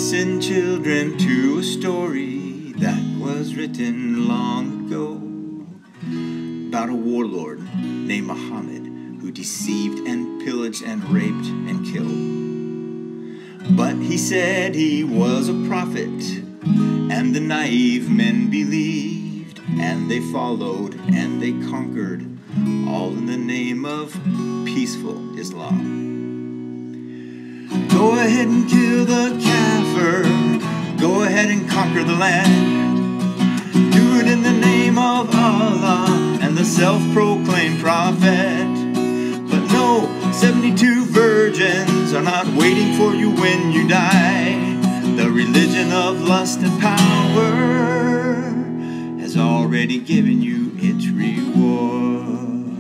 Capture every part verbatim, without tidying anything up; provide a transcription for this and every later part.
Listen, children, to a story that was written long ago about a warlord named Muhammad who deceived and pillaged and raped and killed. But he said he was a prophet, and the naive men believed, and they followed and they conquered, all in the name of peaceful Islam. Go ahead and kill the kafir, go ahead and conquer the land. Do it in the name of Allah and the self-proclaimed prophet. But no, seventy-two virgins are not waiting for you when you die. The religion of lust and power has already given you its reward.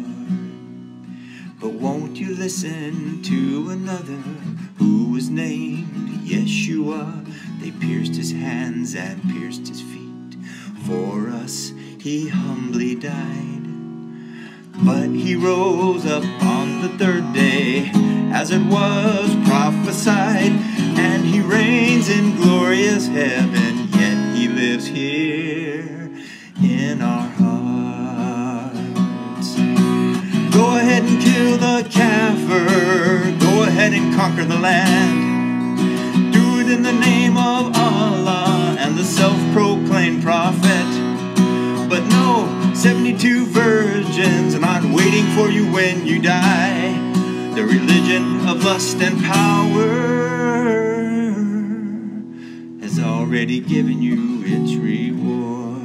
But won't you listen to another who was named Yeshua? They pierced his hands and pierced his feet. For us he humbly died. But he rose up on the third day, as it was prophesied, and he reigns in glorious heaven, yet he lives here in our hearts. Go ahead and kill the kafir, go ahead and conquer the land. Do it in the name of Allah and the self-proclaimed prophet. But no, seventy-two virgins are not waiting for you when you die. The religion of lust and power has already given you its reward.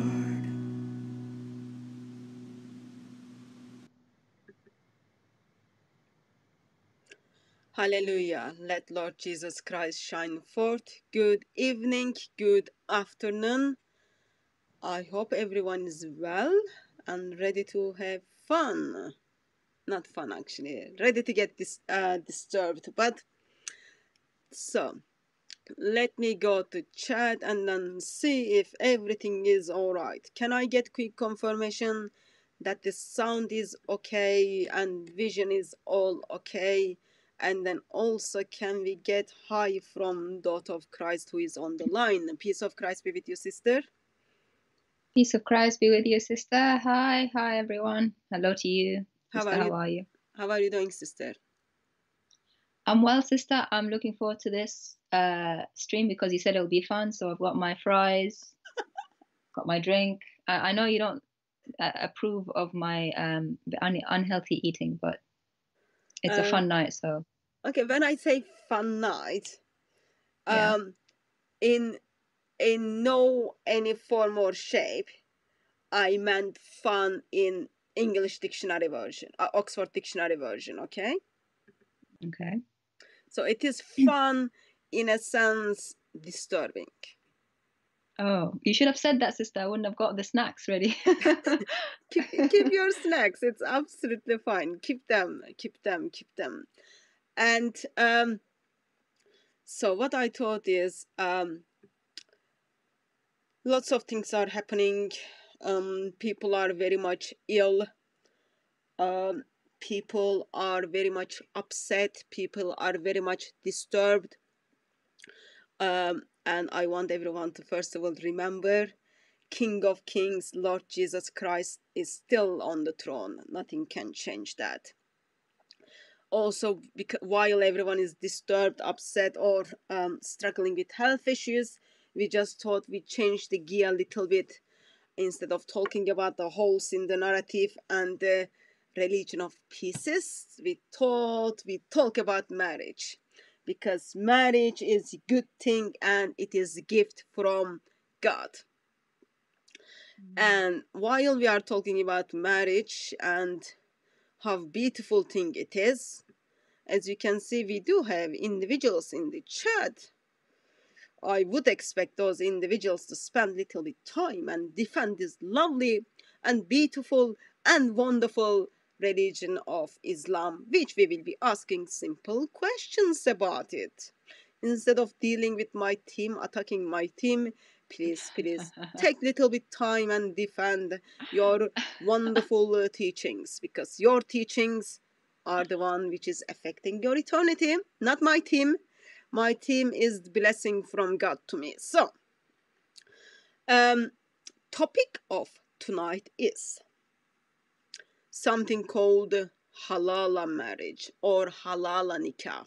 Hallelujah. Let Lord Jesus Christ shine forth. Good evening, good afternoon. I hope everyone is well and ready to have fun. Not fun, actually. Ready to get dis uh, disturbed. But, so, let me go to chat and then see if everything is alright. Can I get quick confirmation that the sound is okay and vision is all okay? And then also, can we get hi from Daughter of Christ who is on the line? Peace of Christ be with you, sister. Peace of Christ be with you, sister. Hi, hi everyone. Hello to you. How Sister, are you? how are you? How are you doing, sister? I'm well, sister. I'm looking forward to this uh, stream because you said it'll be fun. So I've got my fries, got my drink. I, I know you don't uh, approve of my um, un unhealthy eating, but it's Uh, a fun night. So okay, when I say fun night, yeah. um, in in no any form or shape, I meant fun in English dictionary version, uh, Oxford dictionary version, okay? Okay. So it is fun in a sense disturbing. Oh, you should have said that, sister. I wouldn't have got the snacks ready. keep, keep your snacks. It's absolutely fine. Keep them, keep them, keep them. And um, so what I thought is um, lots of things are happening. Um, people are very much ill. Um, people are very much upset. People are very much disturbed. Um, and I want everyone to first of all remember King of Kings, Lord Jesus Christ is still on the throne. Nothing can change that. Also, because while everyone is disturbed, upset, or um, struggling with health issues, we just thought we'd change the gear a little bit. Instead of talking about the holes in the narrative and the religion of pieces, we thought we'd talk about marriage. Because marriage is a good thing and it is a gift from God. And while we are talking about marriage and how beautiful thing it is, as you can see, we do have individuals in the chat. I would expect those individuals to spend a little bit time and defend this lovely and beautiful and wonderful religion of Islam, which we will be asking simple questions about it. Instead of dealing with my team, attacking my team, please, please take a little bit time and defend your wonderful uh, teachings, because your teachings are the one which is affecting your eternity, not my team. My team is blessing from God to me. So, um, topic of tonight is something called halala marriage or halala nikah.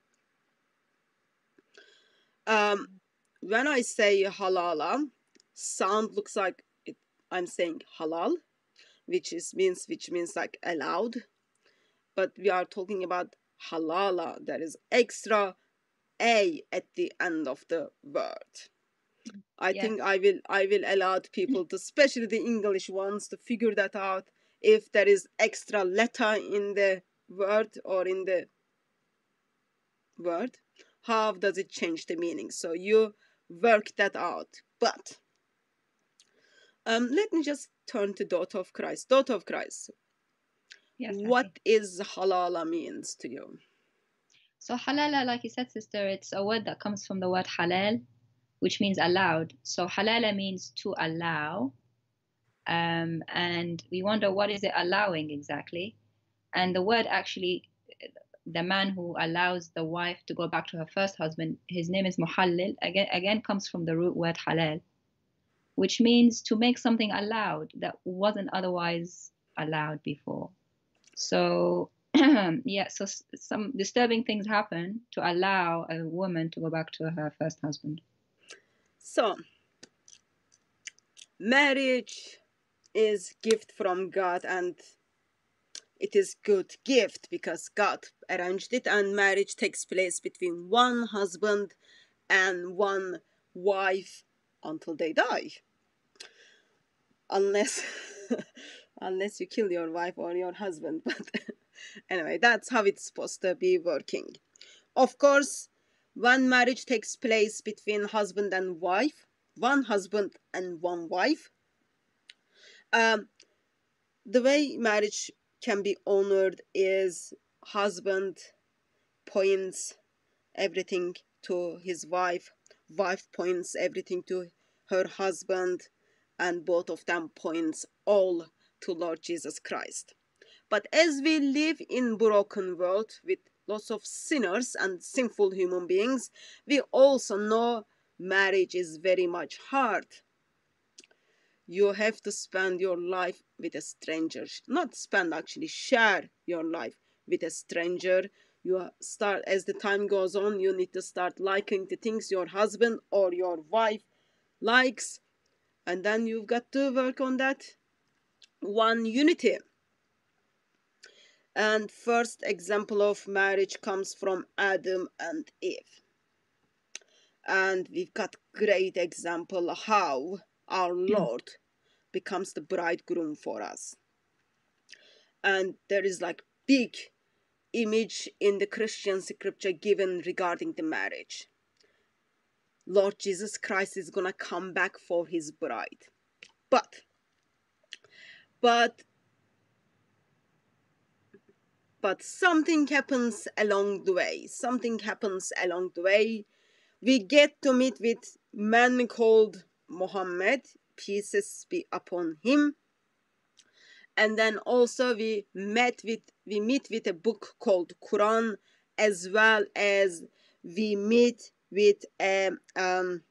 Um, when I say halala, sound looks like it, I'm saying halal, which is means which means like allowed, but we are talking about halala. There is extra a at the end of the word. I Yes. think I will I will allow people to, especially the English ones, to figure that out. If there is extra letter in the word or in the word, how does it change the meaning? So you work that out. But um, let me just turn to daughter of Christ. Daughter of Christ, Yes. what Auntie. is halala means to you? So halala, like you said, sister, it's a word that comes from the word halal, which means allowed. So halala means to allow. Um, and we wonder, what is it allowing exactly? And the word actually, the man who allows the wife to go back to her first husband, his name is muhallil, again, again comes from the root word halal, which means to make something allowed that wasn't otherwise allowed before. So yeah, so some disturbing things happen to allow a woman to go back to her first husband. So marriage is gift from God, and it is good gift because God arranged it, and marriage takes place between one husband and one wife until they die, unless unless you kill your wife or your husband. But anyway, that's how it's supposed to be working. Of course, when marriage takes place between husband and wife, one husband and one wife, um, the way marriage can be honored is husband points everything to his wife, wife points everything to her husband, and both of them points all to Lord Jesus Christ. But as we live in broken world with lots of sinners and sinful human beings, we also know marriage is very much hard. You have to spend your life with a stranger. Not spend, actually, share your life with a stranger. You start, as the time goes on, you need to start liking the things your husband or your wife likes, and then you've got to work on that one unity. And first example of marriage comes from Adam and Eve. And we've got great example how our Lord becomes the bridegroom for us. And there is like big image in the Christian scripture given regarding the marriage. Lord Jesus Christ is gonna come back for his bride. But, but, but something happens along the way. Something happens along the way. We get to meet with a man called Muhammad, peace be upon him. And then also we met with we meet with a book called Quran, as well as we meet with a um,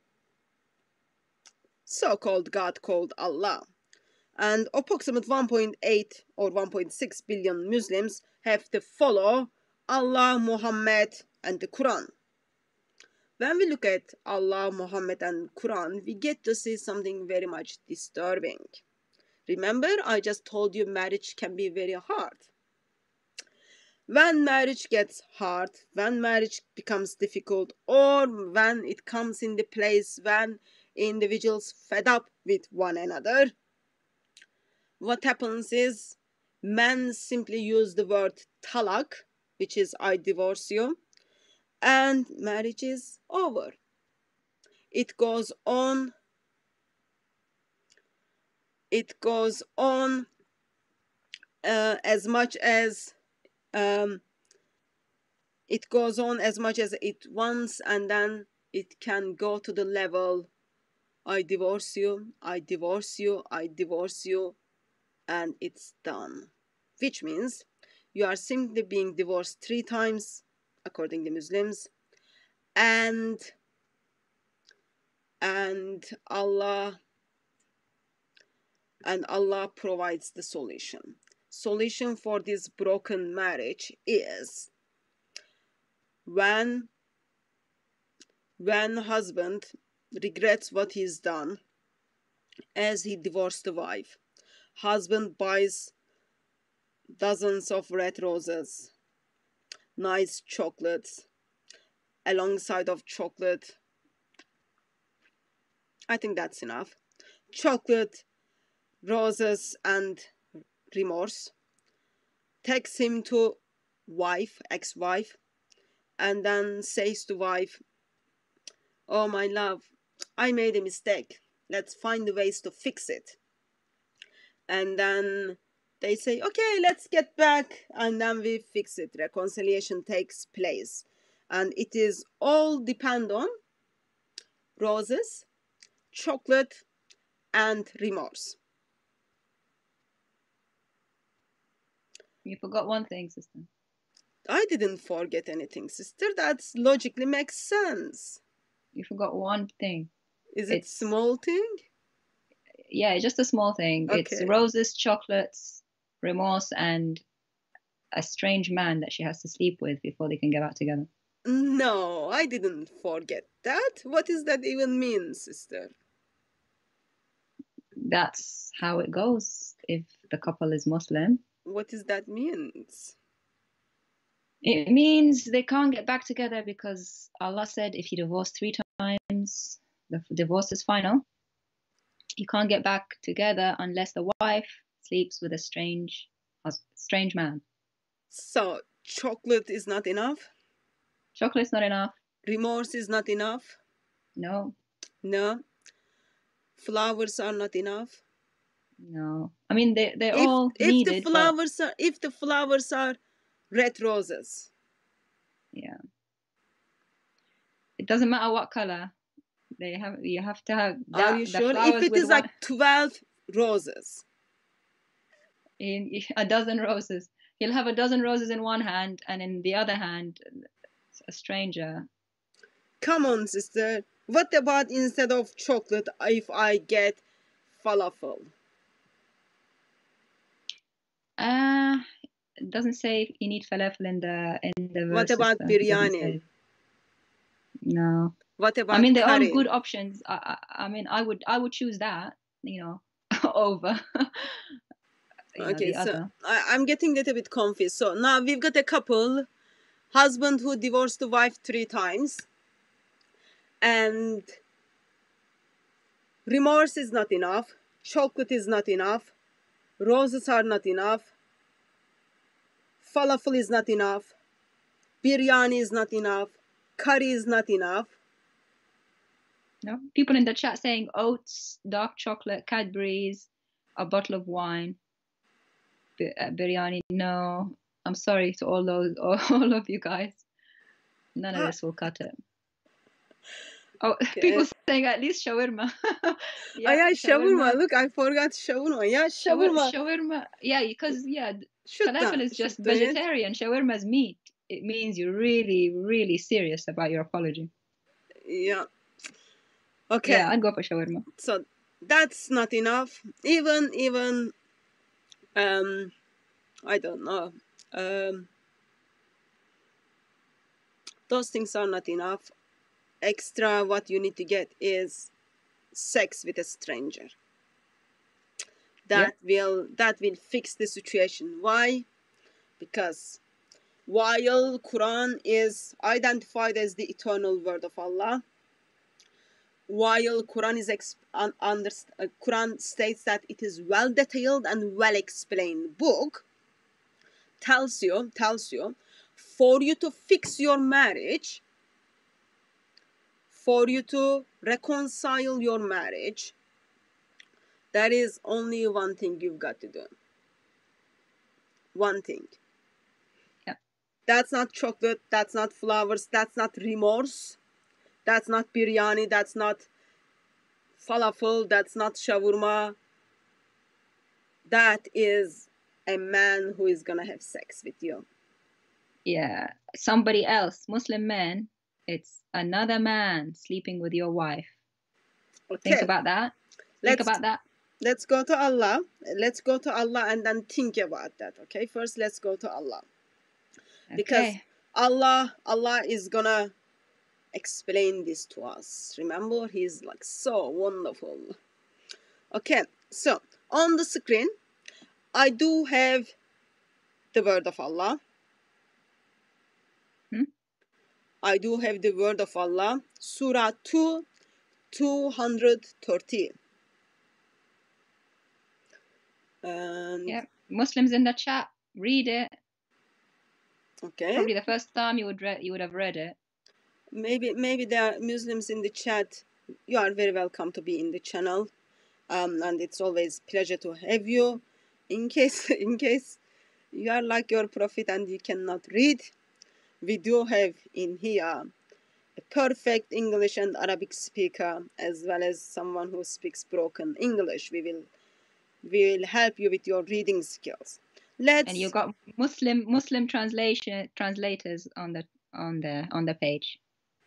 so-called God called Allah. And approximately one point eight or one point six billion Muslims have to follow Allah, Muhammad, and the Quran. When we look at Allah, Muhammad, and Quran, we get to see something very much disturbing. Remember, I just told you marriage can be very hard. When marriage gets hard, when marriage becomes difficult, or when it comes in the place when individuals fed up with one another, what happens is men simply use the word talak, which is I divorce you, and marriage is over. It goes on. It goes on uh, as much as um, it goes on as much as it wants, and then it can go to the level I divorce you, I divorce you, I divorce you, and it's done. Which means you are simply being divorced three times, according to Muslims, and and Allah and Allah provides the solution. Solution for this broken marriage is when when husband regrets what he's done as he divorced the wife. Husband buys dozens of red roses, nice chocolates, alongside of chocolate. I think that's enough. Chocolate, roses, and remorse. Takes him to wife, ex-wife, and then says to wife, "Oh, my love, I made a mistake. Let's find the ways to fix it." And then they say, "Okay, let's get back," and then we fix it. Reconciliation takes place. And it is all depend on roses, chocolate, and remorse. You forgot one thing, sister. I didn't forget anything, sister. That logically makes sense. You forgot one thing. Is it It's- small thing? Yeah, just a small thing. Okay. It's roses, chocolates, remorse, and a strange man that she has to sleep with before they can get back together. No, I didn't forget that. What does that even mean, sister? That's how it goes if the couple is Muslim. What does that mean? It means they can't get back together because Allah said if you divorce three times, the divorce is final. You can't get back together unless the wife sleeps with a strange, strange man. So, chocolate is not enough? Chocolate's not enough. Remorse is not enough? No. No. Flowers are not enough? No. I mean, they, they're if, all if needed. The flowers but... are, if the flowers are red roses. Yeah. It doesn't matter what color. They have. You have to have that. Are you sure? If it is one... like twelve roses. In a dozen roses. He'll have a dozen roses in one hand and in the other hand, a stranger. Come on, sister. What about instead of chocolate if I get falafel? Uh, it doesn't say you need falafel in the in the verse. What about sister. biryani? No. What about I mean, they're curry? all good options. I, I, I mean, I would I would choose that, you know, over. you okay, know, so I, I'm getting a little bit confused. So now we've got a couple, husband who divorced the wife three times, and remorse is not enough, chocolate is not enough, roses are not enough, falafel is not enough, biryani is not enough, curry is not enough. No, people in the chat saying oats, dark chocolate, Cadbury's, a bottle of wine, bir biryani. No, I'm sorry to all those, all of you guys. None of this will cut it. Oh, okay. People saying at least shawarma. yeah, oh, yeah, shawarma. shawarma. Look, I forgot shawarma. Yeah, shawarma. Shawarma. Yeah, because yeah, falafel is just vegetarian. Shawarma is meat. It means you're really, really serious about your apology. Yeah. Okay. Yeah, I'd go for shawarma. So that's not enough. Even, even, um, I don't know. Um, those things are not enough. Extra, what you need to get is sex with a stranger. That yeah. will that will fix the situation. Why? Because while Quran is identified as the eternal word of Allah, while Quran is un, under, uh, Quran states that it is well detailed and well explained book, tells you tells you for you to fix your marriage, for you to reconcile your marriage, there is only one thing you've got to do. One thing. Yeah. That's not chocolate, that's not flowers, that's not remorse, that's not biryani, that's not falafel, that's not shawarma. That is a man who is gonna have sex with you. Yeah. Somebody else, Muslim man, It's another man sleeping with your wife. Okay. Think about that. Let's, Think about that. Let's go to Allah. Let's go to Allah and then think about that. Okay. First, let's go to Allah. Because Okay. Allah, Allah is gonna explain this to us. Remember, He's like so wonderful. Okay. So on the screen, I do have the word of Allah. Hmm? I do have the word of Allah. Surah two, two hundred thirty. And yeah, Muslims in the chat, read it. Okay. Probably the first time you would read, you would have read it. Maybe, maybe there are Muslims in the chat. You are very welcome to be in the channel, um, and it's always pleasure to have you. In case, in case you are like your prophet and you cannot read, we do have in here a perfect English and Arabic speaker, as well as someone who speaks broken English. We will, we will help you with your reading skills. Let's. And you got Muslim Muslim translation translators on the on the on the page.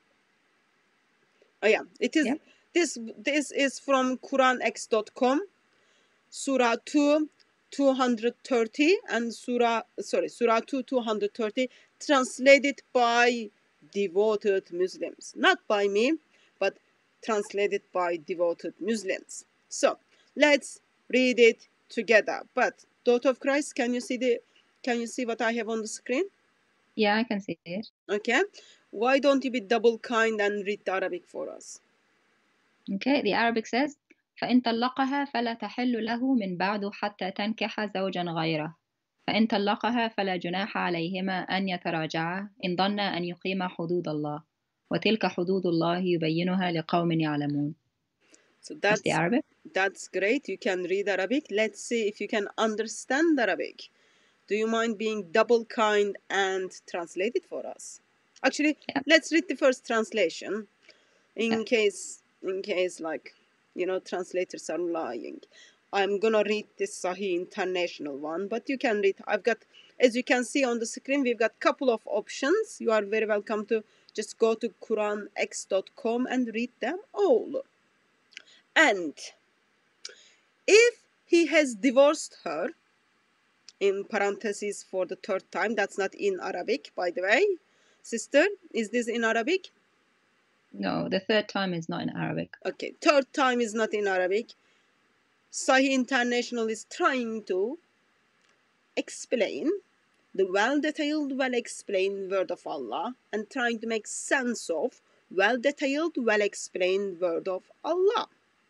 Oh yeah, it is. Yep. This this is from Quran X dot com, Surah two, two hundred thirty, and Surah sorry Surah two, two hundred thirty, translated by devoted Muslims, not by me, but translated by devoted Muslims. So let's read it together. But daughter of Christ, can you see the can you see what I have on the screen? Yeah, I can see it. Okay. Why don't you be double kind and read the Arabic for us? Okay, the Arabic says فإن طلقها فلا تحل له من بعد حتى تنكح زوجا غيره فإن طلقها فلا جناح عليهما أن يتراجعا إن ظنا أن يقيما حدود الله وتلك حدود الله يبينها لقوم يعلمون. So that's, that's the Arabic. That's great. You can read Arabic. Let's see if you can understand Arabic. Do you mind being double kind and translate it for us? Actually, yeah. Let's read the first translation in yeah. case, in case like, you know, translators are lying. I'm gonna read the Sahih International one, but you can read. I've got, as you can see on the screen, we've got a couple of options. You are very welcome to just go to Quran X dot com and read them all. And if he has divorced her, in parentheses for the third time, that's not in Arabic, by the way. Sister, is this in Arabic? No, the third time is not in Arabic. Okay, third time is not in Arabic. Sahih International is trying to explain the well-detailed, well-explained word of Allah and trying to make sense of well-detailed, well-explained word of Allah.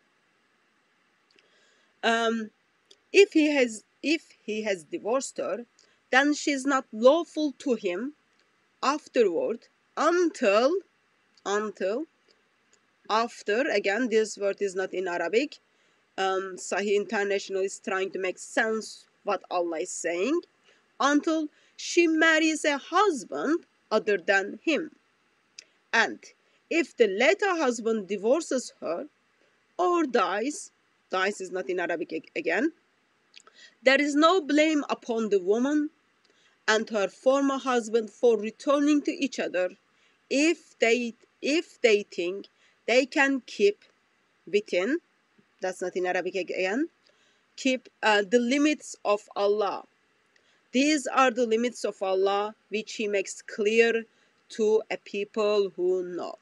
Um, if he has if he has divorced her, then she's not lawful to him afterward until until after, again this word is not in Arabic. Um, Sahih International is trying to make sense what Allah is saying, until she marries a husband other than him. And if the later husband divorces her or dies, dies is not in Arabic again, there is no blame upon the woman and her former husband for returning to each other if they if they think they can keep within, that's not in Arabic again, keep uh, the limits of Allah. These are the limits of Allah which He makes clear to a people who know.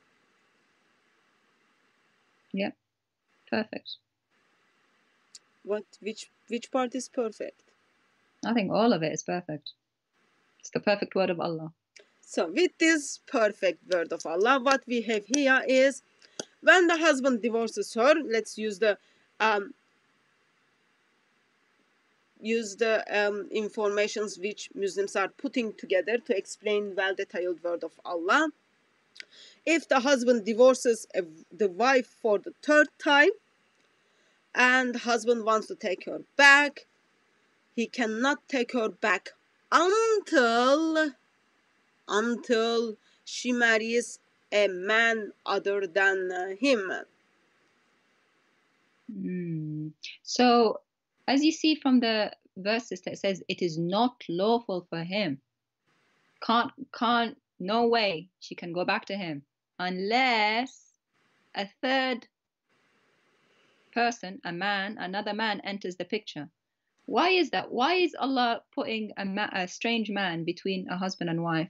Yeah, perfect. What? Which which part is perfect? I think all of it is perfect. It's the perfect word of Allah. So with this perfect word of Allah, what we have here is when the husband divorces her, let's use the um, use the um, informations which Muslims are putting together to explain well-detailed word of Allah. If the husband divorces a, the wife for the third time and the husband wants to take her back, he cannot take her back until until she marries a man other than uh, him. Mm. So, as you see from the verses, it says it is not lawful for him. Can't can't No way she can go back to him unless a third person, a man, another man enters the picture. Why is that? Why is Allah putting a, ma- a strange man between a husband and wife?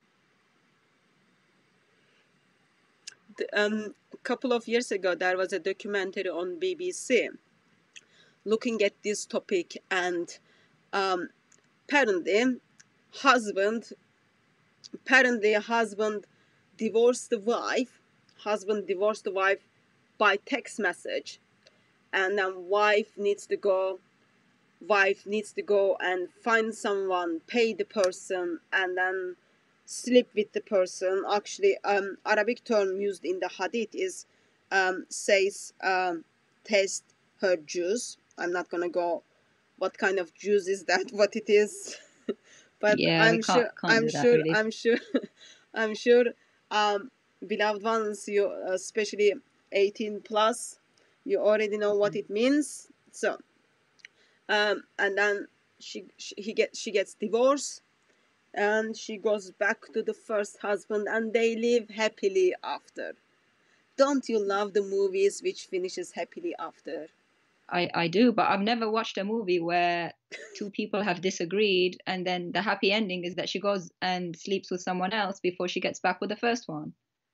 Um, a couple of years ago, there was a documentary on B B C looking at this topic, and um, apparently, husband, apparently, husband divorced the wife. Husband divorced the wife by text message, and then wife needs to go. Wife needs to go and find someone, pay the person, and then sleep with the person. Actually, um, Arabic term used in the hadith is um, says um, taste her juice. I'm not gonna go what kind of juice is that, what it is, but Yeah, we I'm can't sure, can't I'm do that sure, really. I'm sure, I'm sure, um, beloved ones, you especially eighteen plus, you already know what it means. So, um, and then she, she he gets she gets divorced, and she goes back to the first husband, and they live happily after. Don't you love the movies which finishes happily after? I, I do, but I've never watched a movie where two people have disagreed and then the happy ending is that she goes and sleeps with someone else before she gets back with the first one.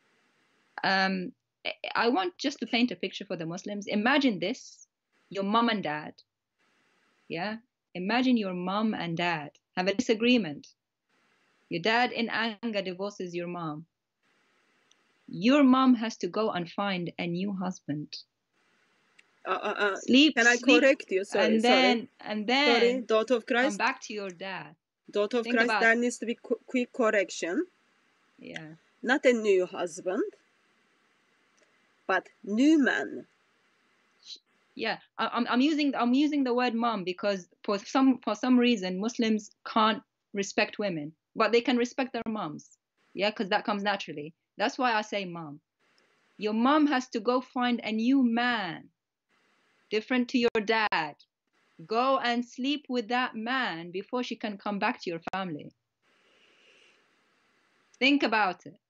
Um, I want just to paint a picture for the Muslims. Imagine this, your mom and dad, yeah? Imagine your mom and dad have a disagreement. Your dad in anger divorces your mom. Your mom has to go and find a new husband. Uh, uh, uh, Sleep, can I sleep, correct you? Sorry, and sorry. then and Sorry, then daughter of come Christ. back to your dad. Daughter of Think Christ, about there it. needs to be qu- quick correction. Yeah. Not a new husband, but new man. Yeah, I, I'm I'm using I'm using the word mom because for some for some reason Muslims can't respect women, but they can respect their moms. Yeah, because that comes naturally. That's why I say mom. Your mom has to go find a new man, different to your dad. Go and sleep with that man before she can come back to your family. Think about it.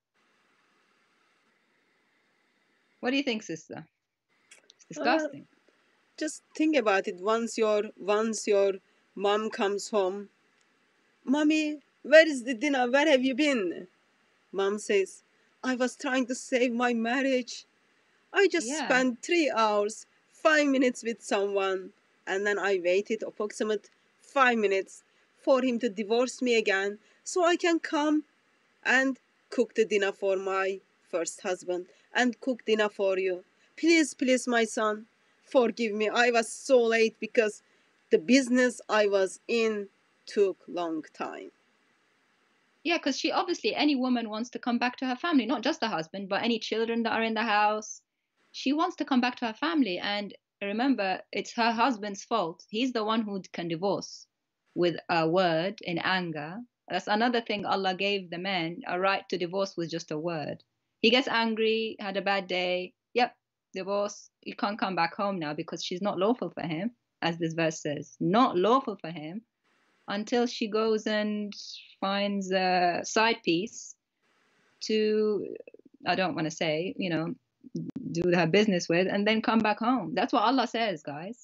What do you think, sister? It's disgusting. Uh, just think about it. Once your once your mom comes home, mommy, where is the dinner? Where have you been? Mom says, I was trying to save my marriage. I just Yeah. spent three hours, five minutes with someone, and then I waited approximate five minutes for him to divorce me again so I can come and cook the dinner for my first husband and cook dinner for you. Please, please, my son, forgive me. I was so late because the business I was in took long time. Yeah, because she obviously, any woman wants to come back to her family, not just the husband, but any children that are in the house. She wants to come back to her family. And remember, it's her husband's fault. He's the one who can divorce with a word in anger. That's another thing Allah gave the man, a right to divorce with just a word. He gets angry, had a bad day. Yep, divorce. You can't come back home now because she's not lawful for him, as this verse says. Not lawful for him until she goes and finds a side piece to, I don't want to say, you know, do her business with and then come back home. That's what Allah says, guys.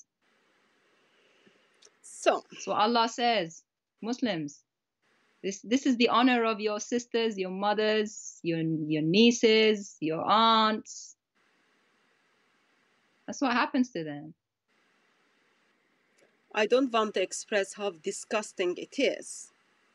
So, That's what Allah says. Muslims, this this is the honor of your sisters, your mothers, your your nieces, your aunts. That's what happens to them. I don't want to express how disgusting it is,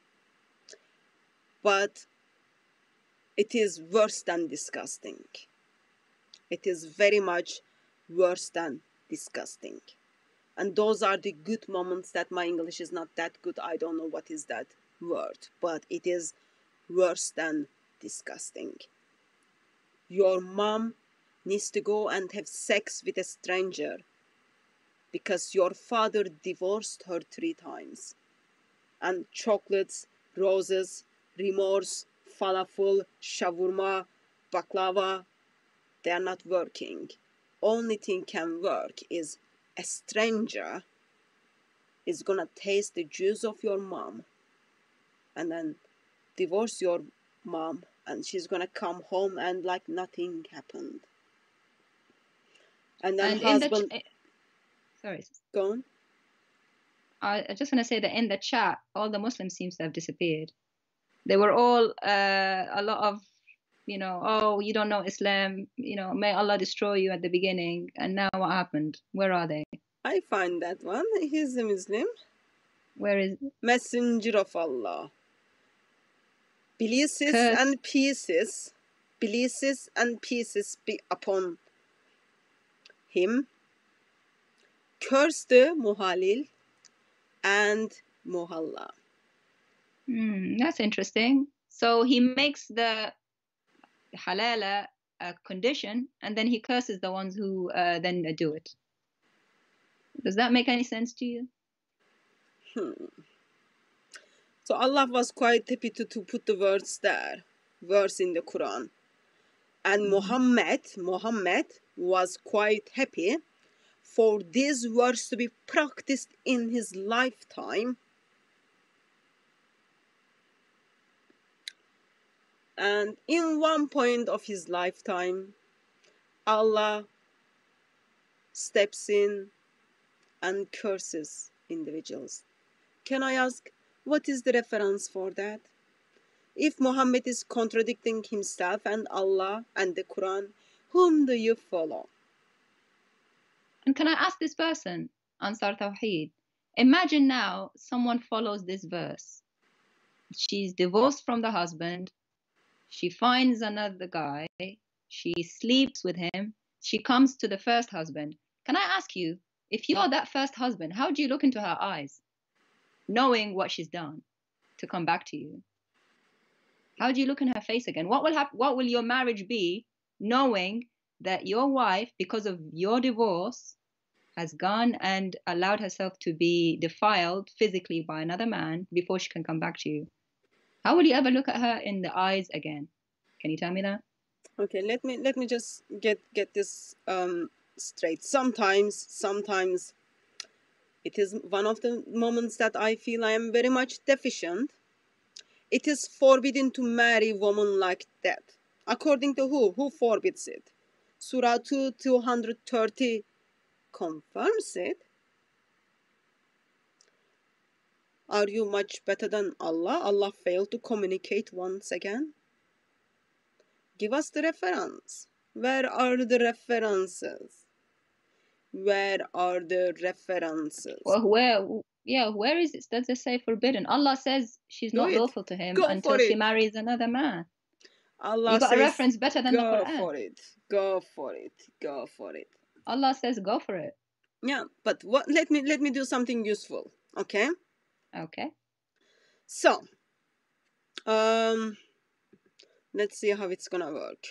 but it is worse than disgusting. It is very much worse than disgusting. And those are the good moments that my English is not that good. I don't know what is that word, but it is worse than disgusting. Your mom needs to go and have sex with a stranger because your father divorced her three times. And chocolates, roses, remorse, falafel, shawarma, baklava, they are not working. Only thing can work is a stranger is gonna taste the juice of your mom and then divorce your mom, and she's gonna come home and like nothing happened. And then And in the husband, ch- sorry, go on. I I just want to say that in the chat, all the Muslims seems to have disappeared. They were all uh, a lot of, you know, oh, you don't know Islam, you know, may Allah destroy you at the beginning, and now what happened? Where are they? I find that one. He's a Muslim. Where is Messenger of Allah. Blessings curse? and pieces, blessings and pieces be upon him. Cursed Muhalil and Muhalla. Hmm, that's interesting. So he makes the halala a condition, and then he curses the ones who uh, then do it. Does that make any sense to you? Hmm. So Allah was quite happy to, to put the words there, verse in the Quran. And Muhammad, Muhammad was quite happy for this verse to be practiced in his lifetime. And in one point of his lifetime, Allah steps in and curses individuals. Can I ask, what is the reference for that? If Muhammad is contradicting himself and Allah and the Quran, whom do you follow? And can I ask this person, Ansar Tawheed, imagine now someone follows this verse. She's divorced from the husband. She finds another guy. She sleeps with him. She comes to the first husband. Can I ask you, if you're that first husband, how do you look into her eyes, knowing what she's done to come back to you? How do you look in her face again? What will happen? What will your marriage be, knowing that your wife, because of your divorce, has gone and allowed herself to be defiled physically by another man before she can come back to you? How will you ever look at her in the eyes again? Can you tell me that? Okay, let me let me just get get this um, straight. Sometimes, sometimes it is one of the moments that I feel I am very much deficient. It is forbidden to marry a woman like that. According to who? Who forbids it? Surah two, two hundred thirty confirms it. Are you much better than Allah? Allah failed to communicate once again. Give us the reference. Where are the references? Where are the references? Well, where, yeah, where is it? Does it say forbidden? Allah says she's Do not it. lawful to him Go until for she it. marries another man. Allah You got says, a reference better than the go Quran. for it. Go for it. Go for it. Allah says go for it. Yeah, but what? Let me let me do something useful. Okay. Okay. So, um, let's see how it's gonna work.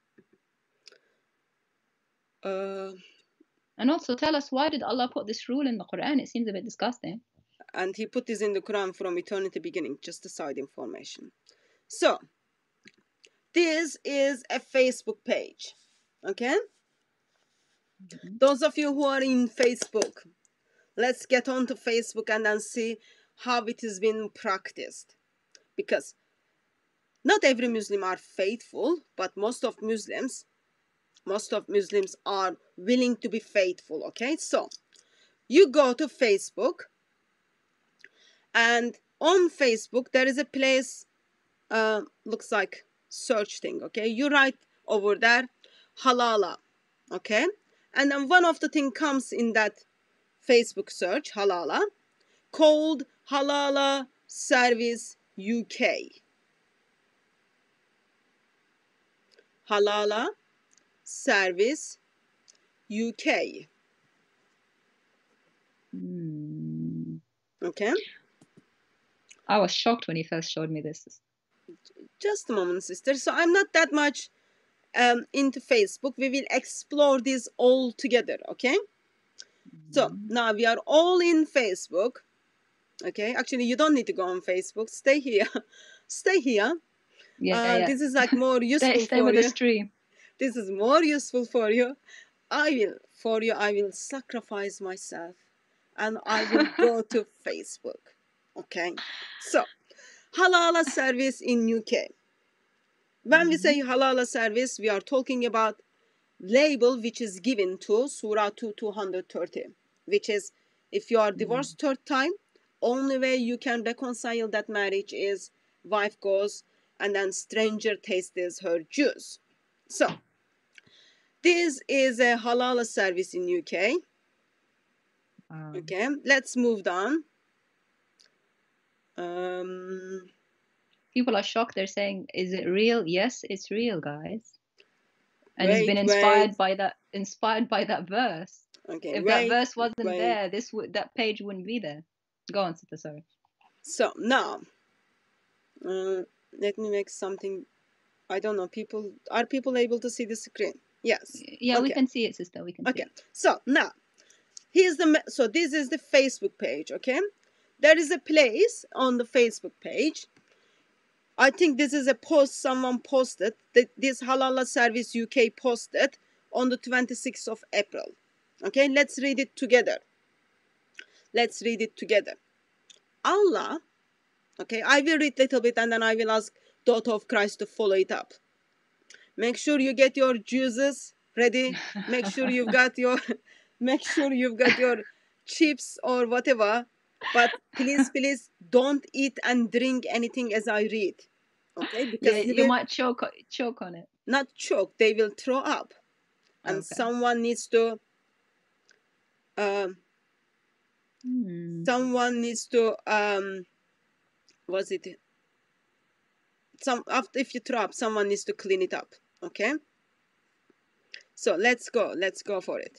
Uh, And also tell us, why did Allah put this rule in the Quran? It seems a bit disgusting. and he put this in the Quran from eternity beginning, just a side information. So, this is a Facebook page. Okay. Mm-hmm. Those of you who are in Facebook, let's get on to Facebook and then see how it has been practiced. Because not every Muslim are faithful, but most of Muslims, most of Muslims are willing to be faithful, okay? So, you go to Facebook, and on Facebook, there is a place, uh, looks like search thing, okay? You write over there, Halala, okay? And then one of the thing comes in that Facebook search, Halala, called Halala Service U K. Halala Service U K. Mm. Okay? I was shocked when he first showed me this. Just a moment, sister. So I'm not that much um, into Facebook. We will explore this all together, okay? So now we are all in Facebook. Okay, actually you don't need to go on Facebook. Stay here. Stay here. Yeah, uh, yeah. This is like more useful stay, stay for with you. the stream. This is more useful for you. I will, for you, I will sacrifice myself and I will go to Facebook. Okay, so Halala Service in U K. When we Mhm. say halala service, we are talking about label which is given to Surah two two thirty, which is if you are divorced third time, only way you can reconcile that marriage is wife goes and then stranger tastes her juice. So this is a halal service in U K. Um, Okay, let's move on. Um, people are shocked. They're saying, "Is it real?" Yes, it's real, guys. And it's been wait, wait. inspired by that inspired by that verse. Okay, If that wait, verse wasn't wait. there, this would that page wouldn't be there. Go on, sister. Sorry. So now, uh, let me make something. I don't know. People are people able to see the screen? Yes. Yeah, we Okay. can see it, sister. We can see Okay. it. So now, here's the me- so this is the Facebook page. Okay, there is a place on the Facebook page. I think this is a post someone posted. That this Halala Service U K posted on the twenty-sixth of April. Okay, let's read it together. Let's read it together. Allah. Okay, I will read a little bit and then I will ask Daughter of Christ to follow it up. Make sure you get your juices ready. Make sure you've got your make sure you've got your chips or whatever. But please, please don't eat and drink anything as I read. Okay? Because Yeah, you you will might choke choke on it. not choke, they will throw up. And Okay. someone needs to um Hmm. someone needs to um what's it? Some after if you throw up, someone needs to clean it up. Okay? So let's go. Let's go for it.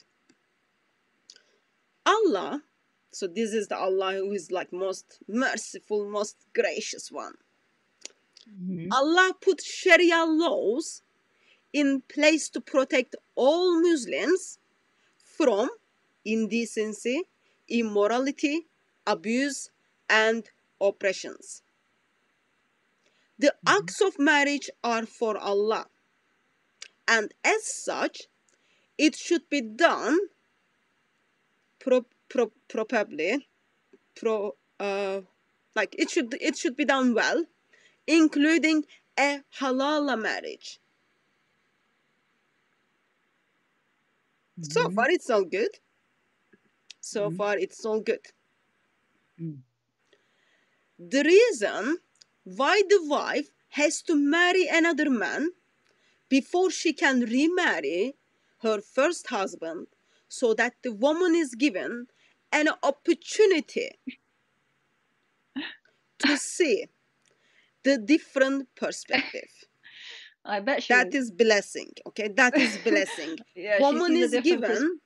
Allah, so this is the Allah who is like most merciful, most gracious one. Mhm. Allah put Sharia laws in place to protect all Muslims from indecency, immorality, abuse, and oppressions. The acts of marriage are for Allah, and as such, it should be done pro, pro, probably pro uh, like it should it should be done well, including a halala marriage. Mhm. So far it's all good. So Mhm. far it's all good. Mm. The reason why the wife has to marry another man before she can remarry her first husband, so that the woman is given an opportunity to see the different perspective. I bet she That is. is blessing. Okay, that is blessing. Yeah, she woman sees a is different pers- given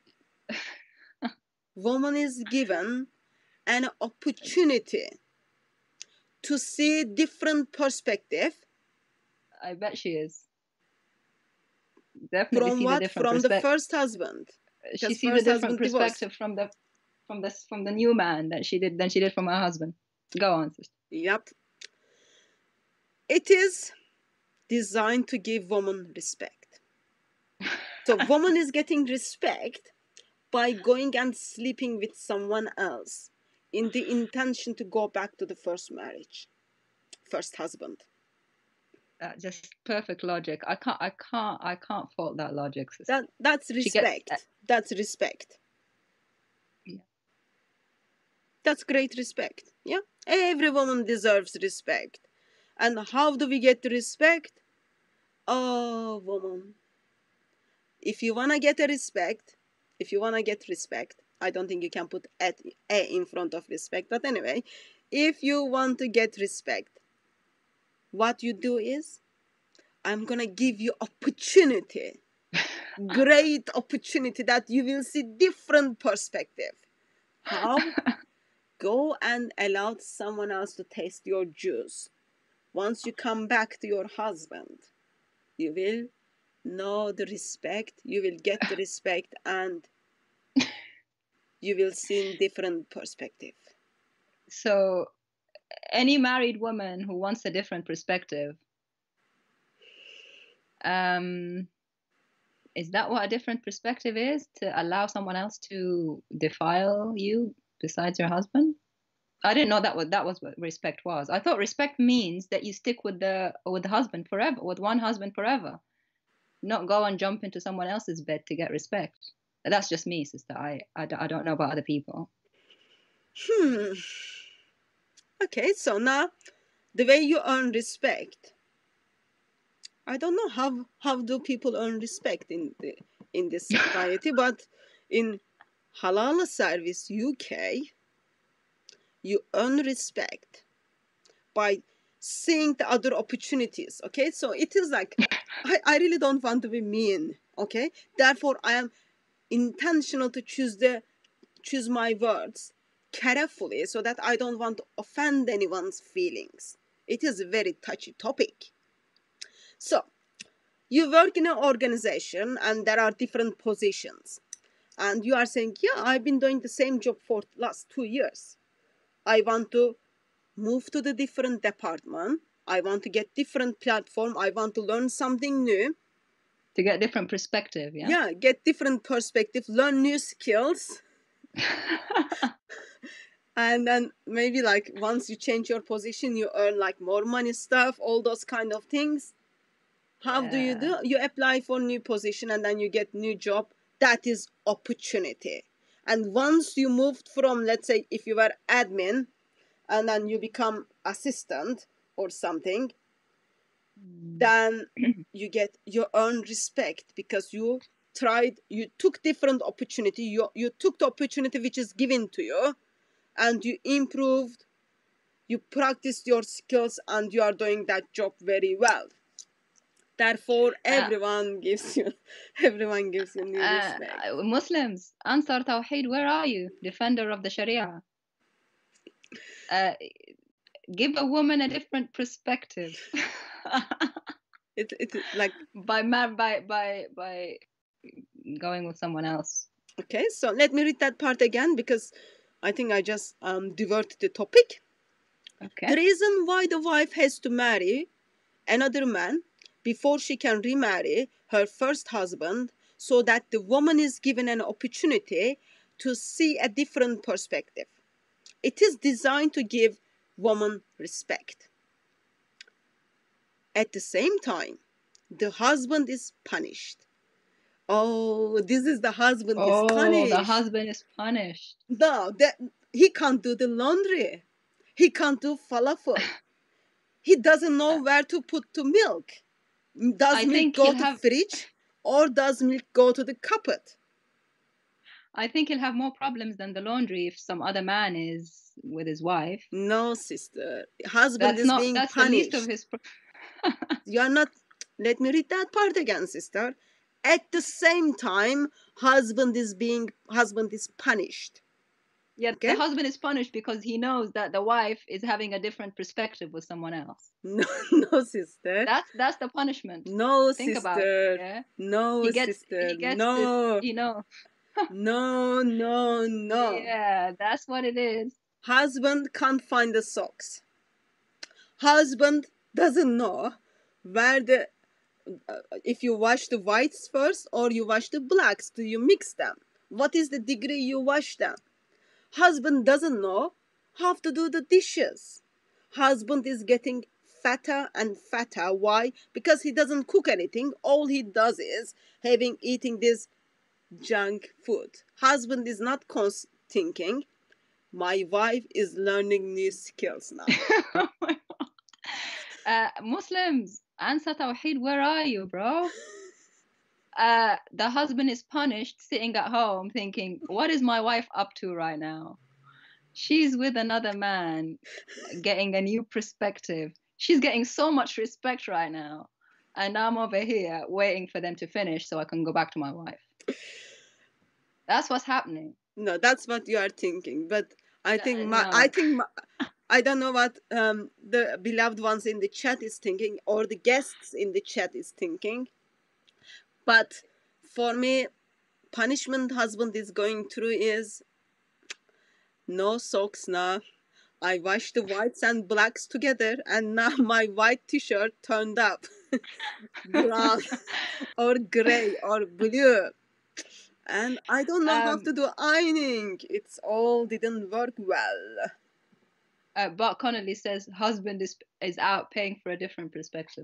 woman is given an opportunity to see different perspective. I bet she is. Definitely From see the what? different From the perspective. first husband. She Because sees a first different husband divorced. perspective from the from the from the new man that she did than she did from her husband. Go on, sister. Yep. It is designed to give woman respect. So woman is getting respect by going and sleeping with someone else in the intention to go back to the first marriage, first husband. Uh, just perfect logic. I can't I can't I can't fault that logic, sister. That that's She gets respect. That's respect. Yeah. That's great respect. Yeah. Every woman deserves respect. And how do we get the respect? Oh, woman. If you wanna get a respect, if you wanna get respect, I don't think you can put a, a in front of respect. But anyway, if you want to get respect, what you do is, I'm gonna give you opportunity, great opportunity that you will see different perspective. How? Go and allow someone else to taste your juice. Once you come back to your husband, you will know the respect, you will get the respect, and you will see in different perspective. So any married woman who wants a different perspective, um, is that what a different perspective is? To allow someone else to defile you besides your husband? I didn't know that was that was what respect was. I thought respect means that you stick with the with the husband forever, with one husband forever, not go and jump into someone else's bed to get respect. That's just me, sister. I I, I don't know about other people. Hmm. Okay, so now the way you earn respect. I don't know how how do people earn respect in the in this society, but in Halala Service U K, you earn respect by seeing the other opportunities. Okay, so it is like I, I really don't want to be mean. Okay, therefore I am intentional to choose the choose my words carefully so that I don't want to offend anyone's feelings. It is a very touchy topic. So you work in an organization and there are different positions, and you are saying, yeah, I've been doing the same job for last two years. I want to move to the different department. I want to get different platform. I want to learn something new. To get different perspective, yeah? Yeah, get different perspective, learn new skills. And then maybe like once you change your position, you earn like more money stuff, all those kind of things. How yeah. do you do? You apply for new position and then you get new job. That is opportunity. And once you moved from, let's say, if you were admin, and then you become assistant or something, mm. then you get you earn respect because you tried, you took different opportunity. You you took the opportunity which is given to you, and you improved. You practiced your skills, and you are doing that job very well. Therefore, everyone uh, gives you, everyone gives you new uh, respect. Muslims, Ansar Tawheed, where are you? Defender of the Sharia. Uh, give a woman a different perspective. it it like by man by by by going with someone else. Okay, so let me read that part again because I think I just um diverted the topic. Okay. The reason why the wife has to marry another man before she can remarry her first husband, so that the woman is given an opportunity to see a different perspective. It is designed to give woman respect. At the same time, the husband is punished. Oh, this is the husband oh, is punished. Oh, the husband is punished. No, that he can't do the laundry. He can't do falafel. He doesn't know where to put the milk. Does I milk go to the have... fridge or does milk go to the cupboard? I think he'll have more problems than the laundry if some other man is with his wife. No, sister. Husband that's is not, being that's punished. The least of his pro- you are not... Let me read that part again, sister. At the same time, husband is being husband is punished. Yeah, okay? The husband is punished because he knows that the wife is having a different perspective with someone else. No, no, sister. That's that's the punishment. No, Think sister. About it, yeah? No, he gets, sister. He gets no. To, you know. no, no, no. Yeah, that's what it is. Husband can't find the socks. Husband doesn't know where the... Uh, if you wash the whites first or you wash the blacks, do you mix them? What is the degree you wash them? Husband doesn't know how to do the dishes. Husband is getting fatter and fatter. Why? Because he doesn't cook anything. All he does is having eating this junk food. Husband is not cons- thinking, my wife is learning new skills now. Oh my God. Uh, Muslims, Ansa Tawheed, where are you, bro? Uh, the husband is punished sitting at home thinking, what is my wife up to right now? She's with another man, getting a new perspective. She's getting so much respect right now. And I'm over here waiting for them to finish so I can go back to my wife. That's what's happening. No, that's what you are thinking. But I think, my, no. I think, my, I don't know what um, the beloved ones in the chat is thinking or the guests in the chat is thinking. But for me, punishment husband is going through is no socks now. I washed the whites and blacks together and now my white t-shirt turned up brown or gray or blue. And I don't know um, how to do ironing. It's all didn't work well. uh, Bart Connolly says husband is is out paying for a different perspective.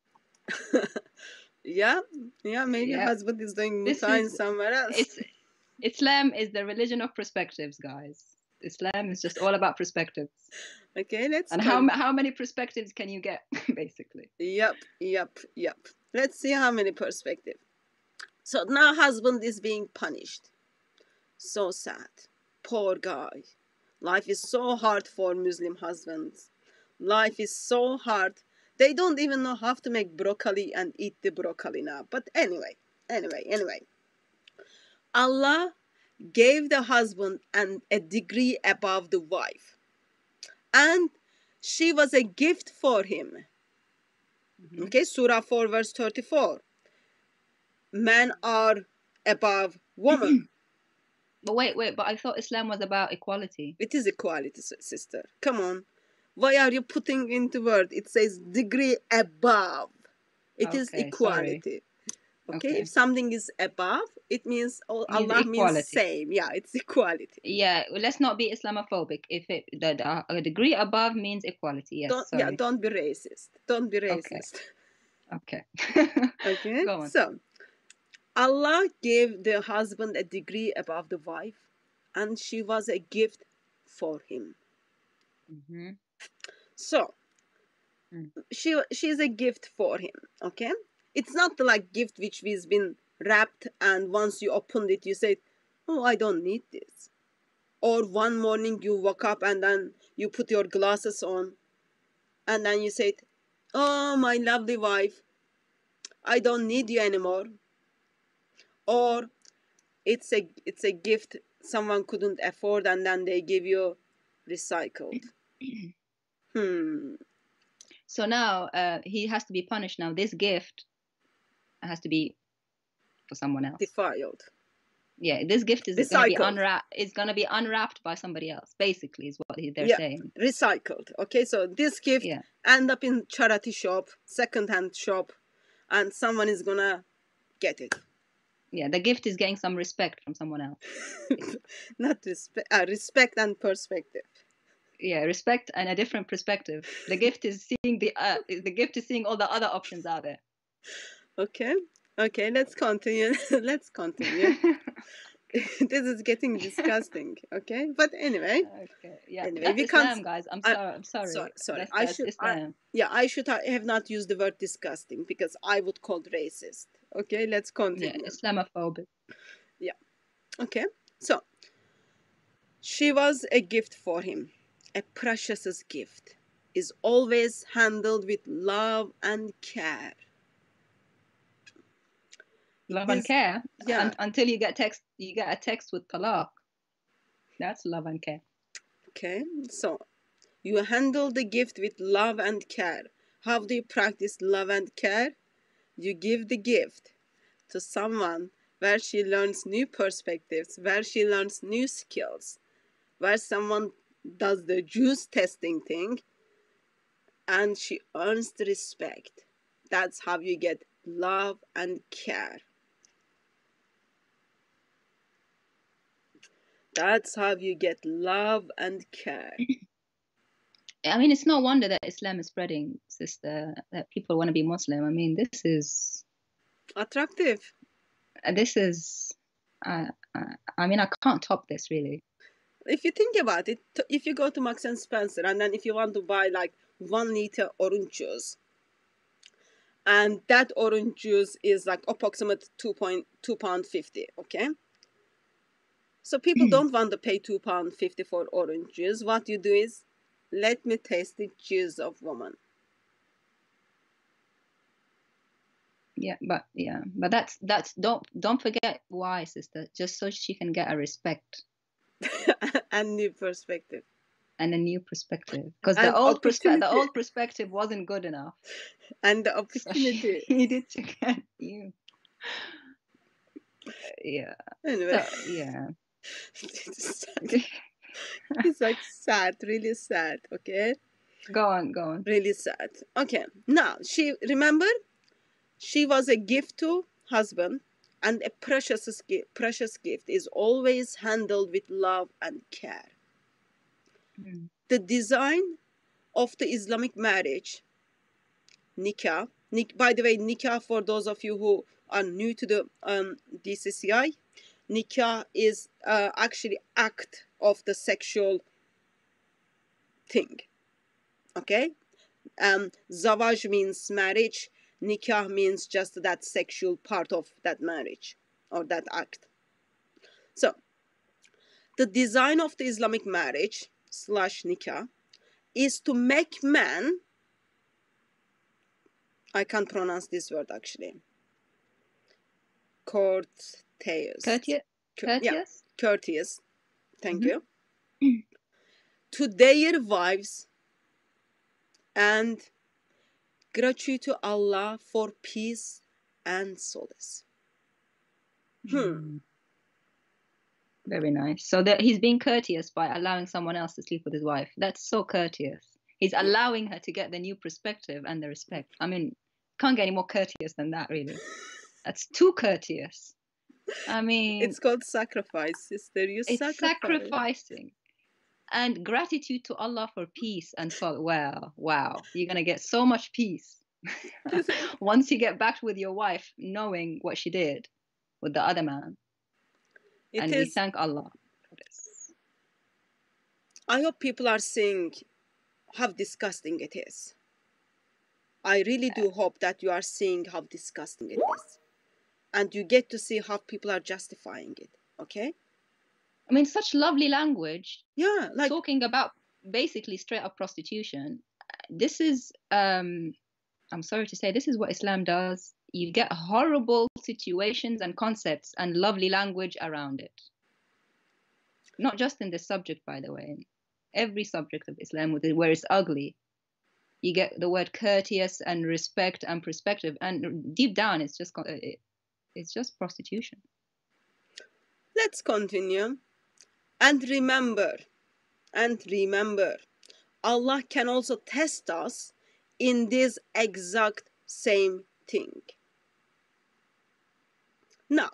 Yeah, yeah, maybe Yeah. husband is doing This muta in is somewhere else. it's Islam is the religion of perspectives, guys. Islam is just all about perspectives. Okay, let's And con- how how many perspectives can you get, basically? Yep, yep, yep. Let's see how many perspective. So now husband is being punished. So sad. Poor guy. Life is so hard for Muslim husbands. Life is so hard. They don't even know how to make broccoli and eat the broccoli now. But anyway, anyway, anyway. Allah gave the husband an, a degree above the wife. And she was a gift for him. Mm-hmm. Okay, Surah four, verse thirty-four. Men are above women. But wait, wait, but I thought Islam was about equality. It is equality, sister. Come on. Why are you putting into word? It says degree above. It okay, is equality. Sorry. Okay? Okay. If something is above, it means oh, Means Allah equality. means same. Yeah, it's equality. Yeah, well, let's not be Islamophobic. If it the, the a degree above means equality, yes. Don't sorry. yeah, don't be racist. Don't be racist. Okay. Okay. Go on. So Allah gave the husband a degree above the wife, and she was a gift for him. Mm-hmm. So Mm. she she's a gift for him. Okay, it's not like gift which has been wrapped, and once you opened it, you said, "Oh, I don't need this." Or one morning you woke up and then you put your glasses on, and then you said, "Oh, my lovely wife, I don't need you anymore." Or it's a it's a gift someone couldn't afford, and then they give you recycled. hmm. So now uh, he has to be punished. Now this gift has to be for someone else. Defiled. Yeah, this gift is going to be unwrapped. It's going to be unwrapped by somebody else. Basically, is what they're yeah, saying. Recycled. Okay, so this gift yeah. end up in charity shop, second-hand shop, and someone is gonna get it. Yeah, the gift is getting some respect from someone else. Not respect, uh, respect and perspective. Yeah, respect and a different perspective. The gift is seeing the uh, the gift is seeing all the other options out there. Okay, okay, let's continue. let's continue. This is getting disgusting. Okay, but anyway. Okay, yeah, anyway, that's we Islam, can't, guys. I'm I, sorry. I'm sorry. Sorry, sorry. That's, I that's should. Islam. I, yeah, I should have not used the word disgusting because I would call racist. Okay, let's continue. Yeah, Islamophobic. Yeah. Okay. So she was a gift for him. A precious gift is always handled with love and care. Love It and is, care. yeah. Un- until you get text, you get a text with talaq. That's love and care. Okay. So you handle the gift with love and care. How do you practice love and care? You give the gift to someone where she learns new perspectives, where she learns new skills, where someone does the juice testing thing and she earns the respect. That's how you get love and care. That's how you get love and care. I mean, it's no wonder that Islam is spreading, sister, that people want to be Muslim. I mean, this is... attractive. This is... Uh, uh, I mean, I can't top this, really. If you think about it, if you go to Marks and Spencer and then if you want to buy like one liter orange juice, and that orange juice is like approximately two point two pound fifty, okay? So people don't want to pay two pound fifty for orange juice. What you do is, let me taste the juice of woman. Yeah, but yeah, but that's that's don't don't forget why, sister. Just so she can get a respect and new perspective. And a new perspective, because the old perspective, the old perspective wasn't good enough. And the opportunity so needed to get you. Yeah. Anyway. So, yeah. It's like sad, really sad. Okay. Go on, go on. Really sad. Okay. Now she remember, she was a gift to husband, and a precious precious gift is always handled with love and care. Mm. the design of the Islamic marriage, nikah. Nik- by the way, nikah, for those of you who are new to the um, D C C I, nikah is uh, actually act of the sexual thing. Okay? Um, zawaj means marriage. Nikah means just that sexual part of that marriage or that act. So, the design of the Islamic marriage slash nikah is to make man, I can't pronounce this word actually, courteous. Courteous? Yeah, Courteous? courteous. Thank Mhm. you. To their wives and gratitude to Allah for peace and solace. Hmm. Mm. Very nice. So that he's being courteous by allowing someone else to sleep with his wife. That's so courteous. He's allowing her to get the new perspective and the respect. I mean, can't get any more courteous than that, really. That's too courteous. I mean, It's called sacrifice, sister. You it's sacrifice. sacrificing. And gratitude to Allah for peace and solace. Well, wow, you're going to get so much peace once you get back with your wife, knowing what she did with the other man. It and is, we thank Allah for this. I hope people are seeing how disgusting it is. I really do hope that you are seeing how disgusting it is. And you get to see how people are justifying it, okay? I mean, such lovely language. Yeah, like talking about basically straight up prostitution. This is, um, I'm sorry to say, this is what Islam does. You get horrible situations and concepts and lovely language around it. Not just in this subject, by the way. Every subject of Islam where it's ugly, you get the word courteous and respect and perspective, and deep down, it's just it's just prostitution. Let's continue. And remember, and remember, Allah can also test us in this exact same thing. Now,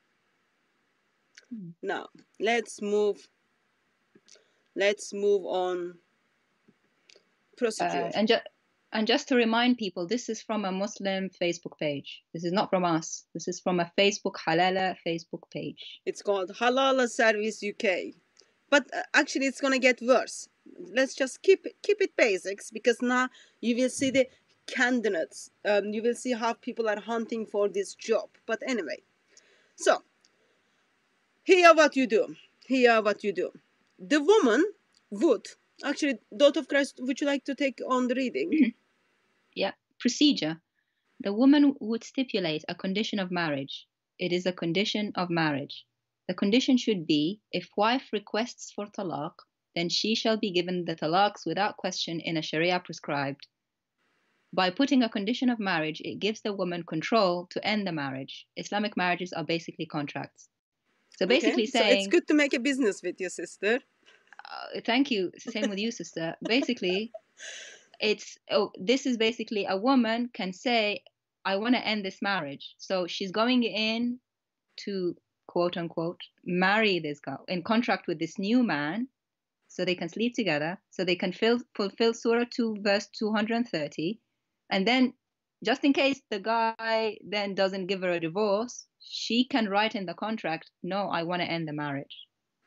Hmm. now let's move. Let's move on. Procedure. Uh, and just and just to remind people, this is from a Muslim Facebook page. This is not from us. This is from a Facebook Halala Facebook page. It's called Halala Service U K. But uh, actually, it's gonna get worse. Let's just keep keep it basics, because now you will see the candidates. Um, you will see how people are hunting for this job. But anyway, so here what you do. Here what you do. The woman would actually, daughter of Christ, would you like to take on the reading? Yeah. Procedure. The woman would stipulate a condition of marriage. It is a condition of marriage. The condition should be, if wife requests for talaq, then she shall be given the talaqs without question in a sharia prescribed. By putting a condition of marriage, it gives the woman control to end the marriage. Islamic marriages are basically contracts. So basically okay. saying... So it's good to make a business with your sister. Uh, thank you. Same with you, sister. Basically, it's oh, this is basically a woman can say, I want to end this marriage. So she's going in to, quote unquote, marry this girl in contract with this new man, so they can sleep together, so they can fill, fulfill Surah two, verse two hundred thirty. And then, just in case the guy then doesn't give her a divorce, she can write in the contract, no, I want to end the marriage.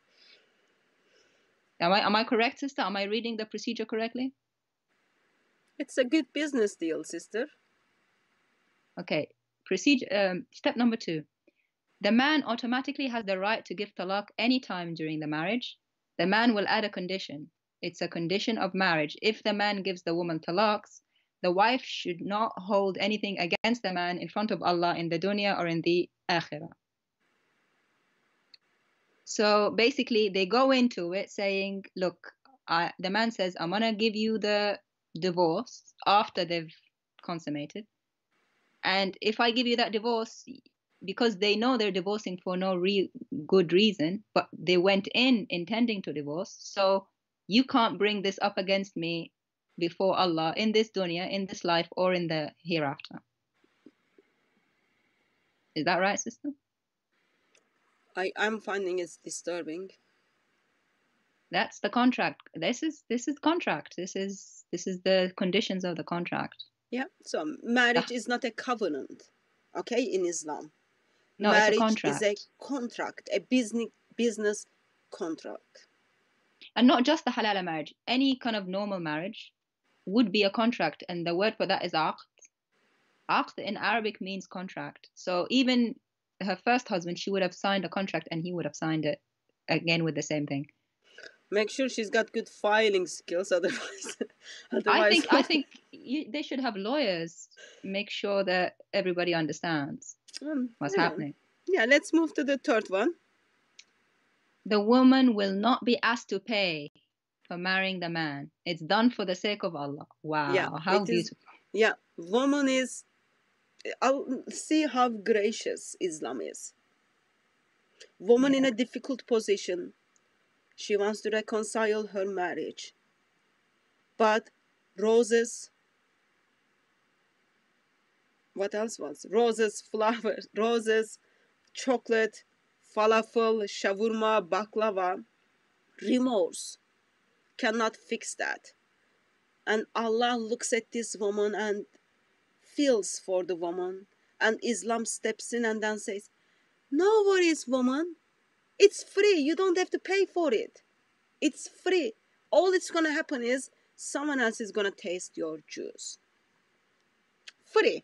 Am I, am I correct, sister? Am I reading the procedure correctly? It's a good business deal, sister. Okay. Procedure. Um, step number two. The man automatically has the right to give talaq any time during the marriage. The man will add a condition. It's a condition of marriage. If the man gives the woman talaqs, the wife should not hold anything against the man in front of Allah in the dunya or in the akhirah. So basically, they go into it saying, look, I, the man says, I'm going to give you the divorce after they've consummated. And if I give you that divorce, because they know they're divorcing for no re- good reason, but they went in intending to divorce, so you can't bring this up against me before Allah in this dunya, in this life, or in the hereafter. Is that right, sister? I, I'm finding it disturbing. That's the contract. This is this is contract. This is this is the conditions of the contract. Yeah. So marriage is not a covenant, okay, in Islam. No, it's a Marriage contract. is a contract, a business business contract. And not just the halala marriage. Any kind of normal marriage would be a contract, and the word for that is aqd. Aqd in Arabic means contract. So even her first husband, she would have signed a contract, and he would have signed it again with the same thing. Make sure she's got good filing skills, otherwise, otherwise. I think I think you, they should have lawyers make sure that everybody understands um, what's yeah. happening. Yeah, let's move to the third one. The woman will not be asked to pay for marrying the man. It's done for the sake of Allah. Wow, Yeah, how it beautiful. Is, yeah, woman is, I'll see how gracious Islam is. Woman yeah. in a difficult position. She wants to reconcile her marriage. But roses, what else was? Roses, flowers, roses, chocolate, falafel, shawarma, baklava, remorse cannot fix that. And Allah looks at this woman and feels for the woman. And Islam steps in and then says, no worries, woman. It's free. You don't have to pay for it. It's free. All that's going to happen is someone else is going to taste your juice. Free.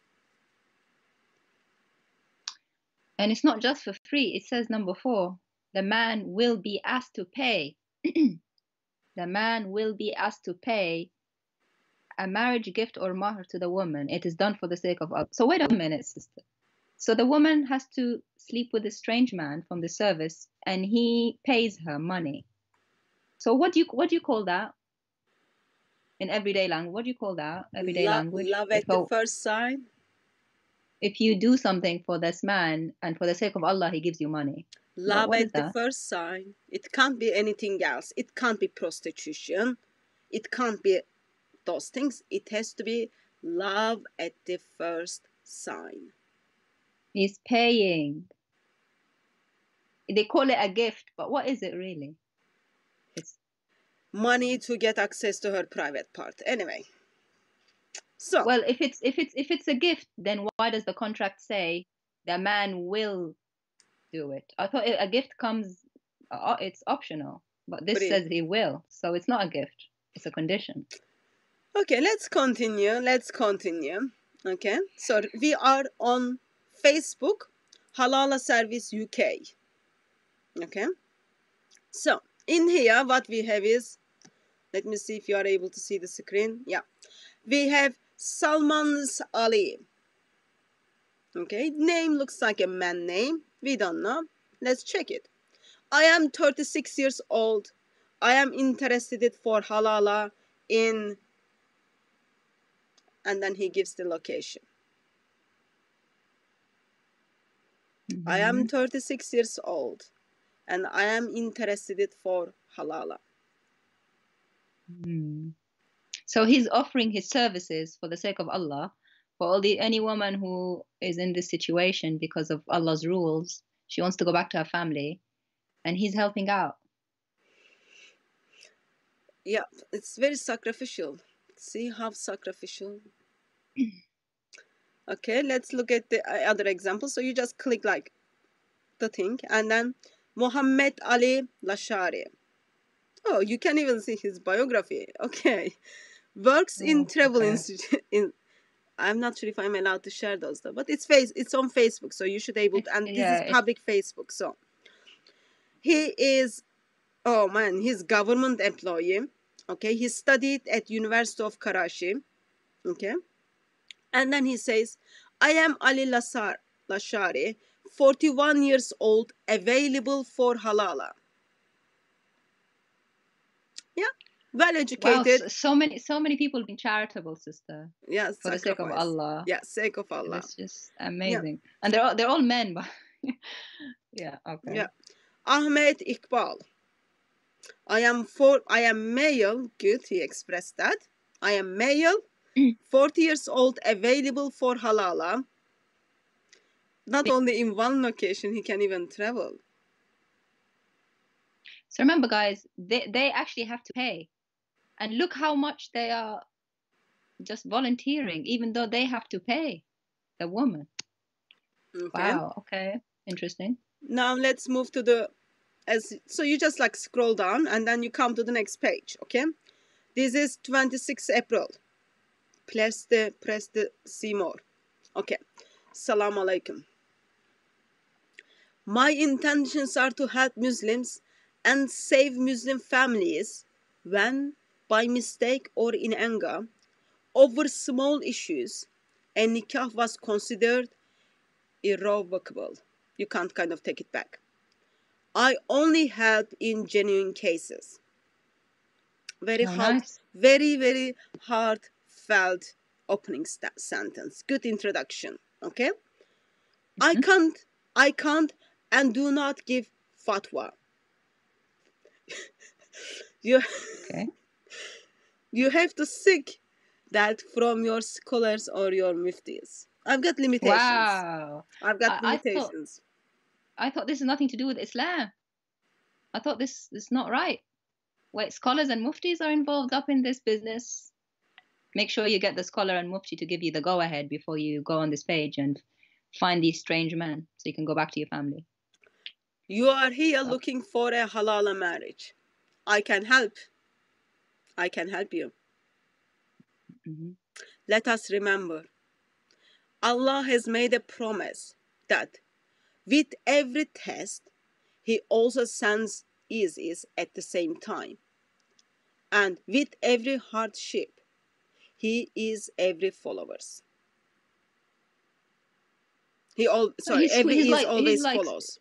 And it's not just for free. It says number four, the man will be asked to pay. The man will be asked to pay a marriage gift or mahr to the woman. It is done for the sake of Allah. So wait a minute, sister. So the woman has to sleep with a strange man from the service, and he pays her money. So what do you what do you call that in everyday language? What do you call that everyday love, language? Love at if the a, first sight. If you do something for this man and for the sake of Allah, he gives you money. Love what, what at the first sight. It can't be anything else. It can't be prostitution. It can't be those things. It has to be love at the first sign. He's paying. They call it a gift, but what is it really? It's money to get access to her private part. Anyway. So well, if it's if it's if it's a gift, then why does the contract say the man will do it? I thought a gift comes, uh, it's optional, but this says he will, so it's not a gift. It's a condition. Okay, let's continue. Let's continue. Okay, so we are on Facebook, Halala Service U K. Okay, so in here what we have is, let me see if you are able to see the screen. Yeah, we have Salman's Ali. Okay, name looks like a man name. We don't know. Let's check it. I am thirty-six years old. I am interested for halala in, and then he gives the location. Mm-hmm. I am thirty-six years old and I am interested for halala. Mm. So he's offering his services for the sake of Allah. For all the any woman who is in this situation because of Allah's rules, she wants to go back to her family, and he's helping out. Yeah, it's very sacrificial. See how sacrificial. Okay, let's look at the other example. So you just click like the thing, and then Muhammad Ali Lashari. Oh, you can even see his biography. Okay, works oh, in travel okay. institute. In I'm not sure if I'm allowed to share those though, but it's face it's on Facebook, so you should able to, and yeah, this is public Facebook. So he is, oh man, he's government employee. Okay, he studied at University of Karachi. Okay, and then he says, I am Ali Lasar Lashari, forty-one years old, available for halala. Yeah, well educated. Wow, so, so many, so many people being charitable, sister. Yeah, for sacrifice. The sake of Allah. Yeah, sake of Allah. It's just amazing, yeah. And they're all they're all men, but yeah, okay. Yeah, Ahmed Iqbal. I am for I am male. Good, he expressed that. I am male, forty years old, available for halala. Not only in one location, he can even travel. So remember, guys, they, they actually have to pay. And look how much they are just volunteering, even though they have to pay the woman. Okay. Wow, okay. Interesting. Now let's move to the, as so you just like scroll down and then you come to the next page, okay? This is twenty-sixth April. Press the, press the see more. Okay. Salam alaikum. My intentions are to help Muslims and save Muslim families when, by mistake or in anger, over small issues, a nikah was considered irrevocable. You can't kind of take it back. I only help in genuine cases. Very Oh, hard, nice. very, very heartfelt opening st- sentence. Good introduction, okay? Mm-hmm. I can't, I can't and do not give fatwa. you, okay. you have to seek that from your scholars or your muftis. I've got limitations. Wow. I've got I, limitations. I thought, I thought this has nothing to do with Islam. I thought this is not right. Wait, scholars and muftis are involved up in this business. Make sure you get the scholar and mufti to give you the go-ahead before you go on this page and find these strange men so you can go back to your family. You are here oh. looking for a halala marriage. I can help. I can help you. Mm-hmm. Let us remember, Allah has made a promise that with every test, He also sends eases at the same time. And with every hardship, He is every followers. He all sorry, he's, every he's is like, always like, follows.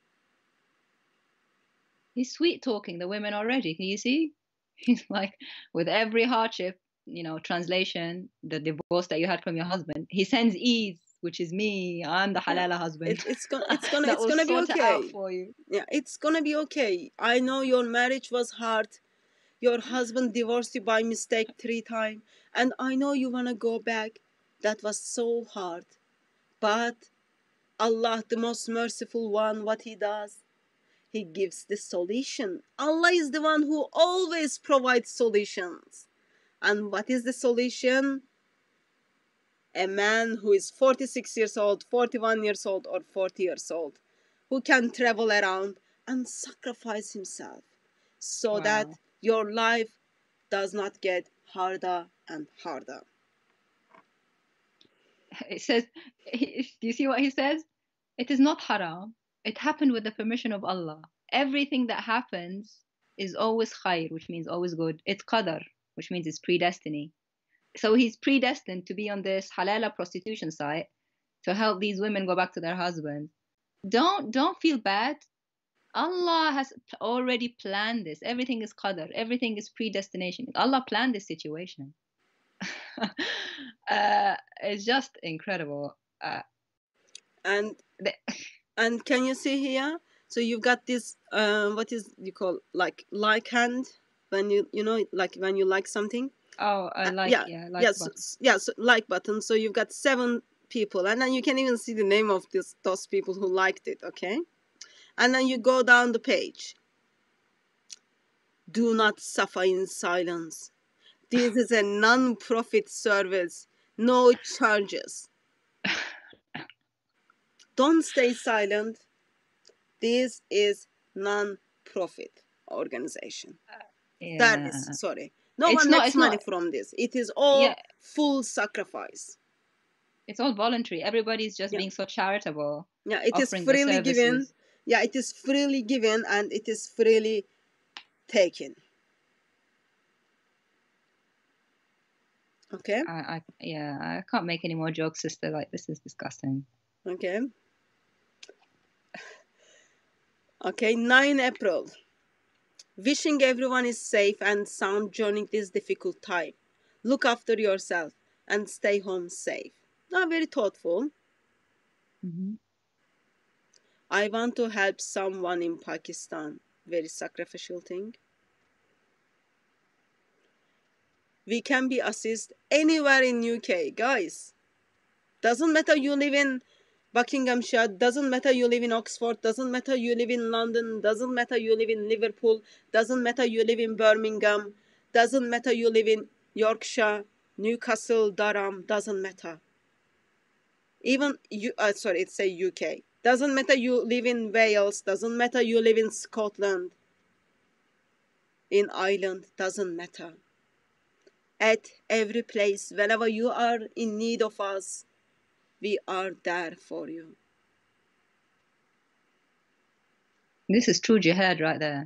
He's sweet talking the women already. Can you see? He's like, with every hardship, you know, translation, the divorce that you had from your husband, he sends ease, which is me. I'm the halala yeah. husband. It, it's gonna, it's gonna, it's gonna be okay. It for you. Yeah, it's gonna be okay. I know your marriage was hard. Your husband divorced you by mistake three times, and I know you wanna go back. That was so hard, but Allah, the most merciful one, what He does, He gives the solution. Allah is the one who always provides solutions. And what is the solution? A man who is forty-six years old, forty-one years old, or forty years old, who can travel around and sacrifice himself so wow. that your life does not get harder and harder. It says, do you see what he says? It is not haram. It happened with the permission of Allah. Everything that happens is always khair, which means always good. It's qadar, which means it's predestiny. So he's predestined to be on this halala prostitution site to help these women go back to their husbands. Don't don't feel bad. Allah has already planned this. Everything is qadar. Everything is predestination. Allah planned this situation. uh, it's just incredible. Uh, and the, and can you see here? So you've got this. Uh, what is you call like like hand when you you know like when you like something. Oh, I like, uh, yeah, yeah, like yes, button. yeah, so like button. So you've got seven people, and then you can even see the name of this, those people who liked it, okay? And then you go down the page. Do not suffer in silence. This is a non-profit service, no charges. Don't stay silent. This is non-profit organization. Uh, yeah. That is, sorry. No it's one not, makes money not, from this. It is all yeah. full sacrifice. It's all voluntary. Everybody's just yeah. being so charitable. Yeah, it is freely given. Yeah, it is freely given and it is freely taken. Okay. I, I yeah, I can't make any more jokes, sister. Like this is disgusting. Okay. Okay, ninth April. Wishing everyone is safe and sound during this difficult time. Look after yourself and stay home safe. Now, very thoughtful. Mm-hmm. I want to help someone in Pakistan. Very sacrificial thing. We can be assist anywhere in U K, guys. Doesn't matter you live in Buckinghamshire, doesn't matter you live in Oxford, doesn't matter you live in London, doesn't matter you live in Liverpool, doesn't matter you live in Birmingham, doesn't matter you live in Yorkshire, Newcastle, Durham, doesn't matter. Even, you, uh, sorry, it's a U K. Doesn't matter you live in Wales, doesn't matter you live in Scotland, in Ireland, doesn't matter. At every place, whenever you are in need of us, we are there for you. This is true jihad right there.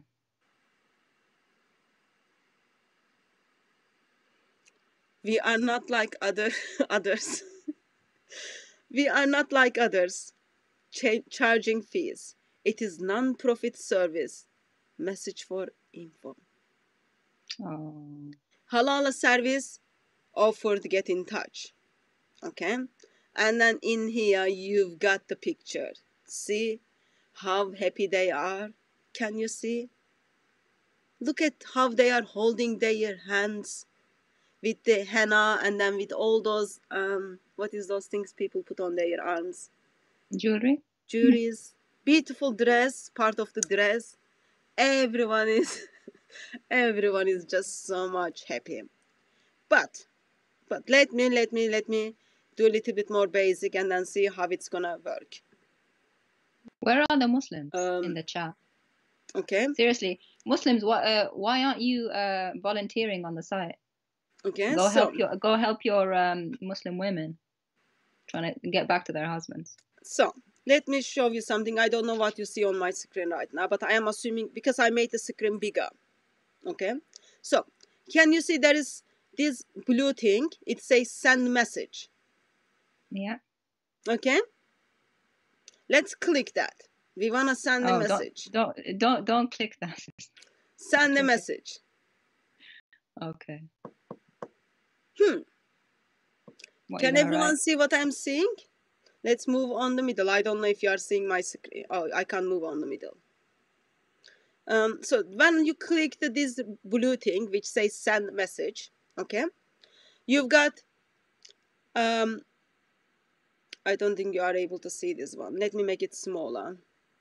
We are not like other others. We are not like others, cha charging fees. It is non-profit service. Message for info. Oh. Halala service offered to get in touch. Okay? And then in here, you've got the picture. See how happy they are? Can you see? Look at how they are holding their hands with the henna and then with all those, um, what is those things people put on their arms? Jewelry? Jewelries. Beautiful dress, part of the dress. Everyone is, everyone is just so much happy. But, but let me, let me, let me do a little bit more basic and then see how it's gonna work. Where are the Muslims Um, in the chat? Okay. Seriously, Muslims, what? Uh, why aren't you uh, volunteering on the site? Okay. Go so, help your go help your um, Muslim women trying to get back to their husbands. So let me show you something. I don't know what you see on my screen right now, but I am assuming because I made the screen bigger. Okay. So can you see there is this blue thing? It says send message. Yeah. Okay. Let's click that. We wanna send oh, a message. Don't don't don't don't click that. Send a message. Okay. Hmm. What Can you everyone write? see what I'm seeing? Let's move on the middle. I don't know if you are seeing my screen. Oh, I can't move on the middle. Um, so when you click the, this blue thing which says send message, okay, you've got, um, I don't think you are able to see this one. Let me make it smaller.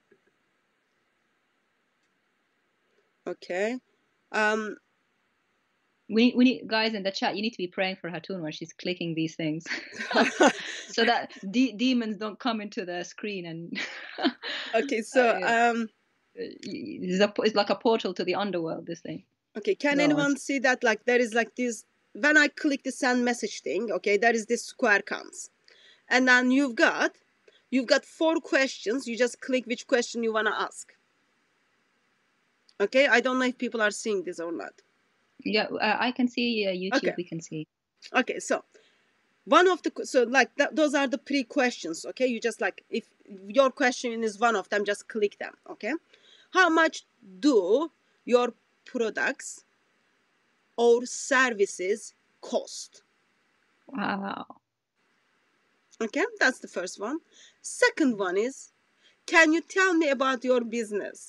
Okay. Um, We we need guys in the chat. You need to be praying for Hatun when she's clicking these things, so that de demons don't come into the screen and. okay, so uh, yeah. um, it's, a, it's like a portal to the underworld. This thing. Okay, can Go anyone on. see that? Like there is like this. When I click the send message thing, okay, there is this square comes, and then you've got, you've got four questions. You just click which question you wanna ask. Okay, I don't know if people are seeing this or not. Yeah, uh, I can see uh, YouTube. Okay. We can see. Okay, so one of the so like th those are the pre-questions. Okay, you just like if your question is one of them, just click them. Okay, how much do your products or services cost? Wow. Okay, that's the first one. Second one is, can you tell me about your business?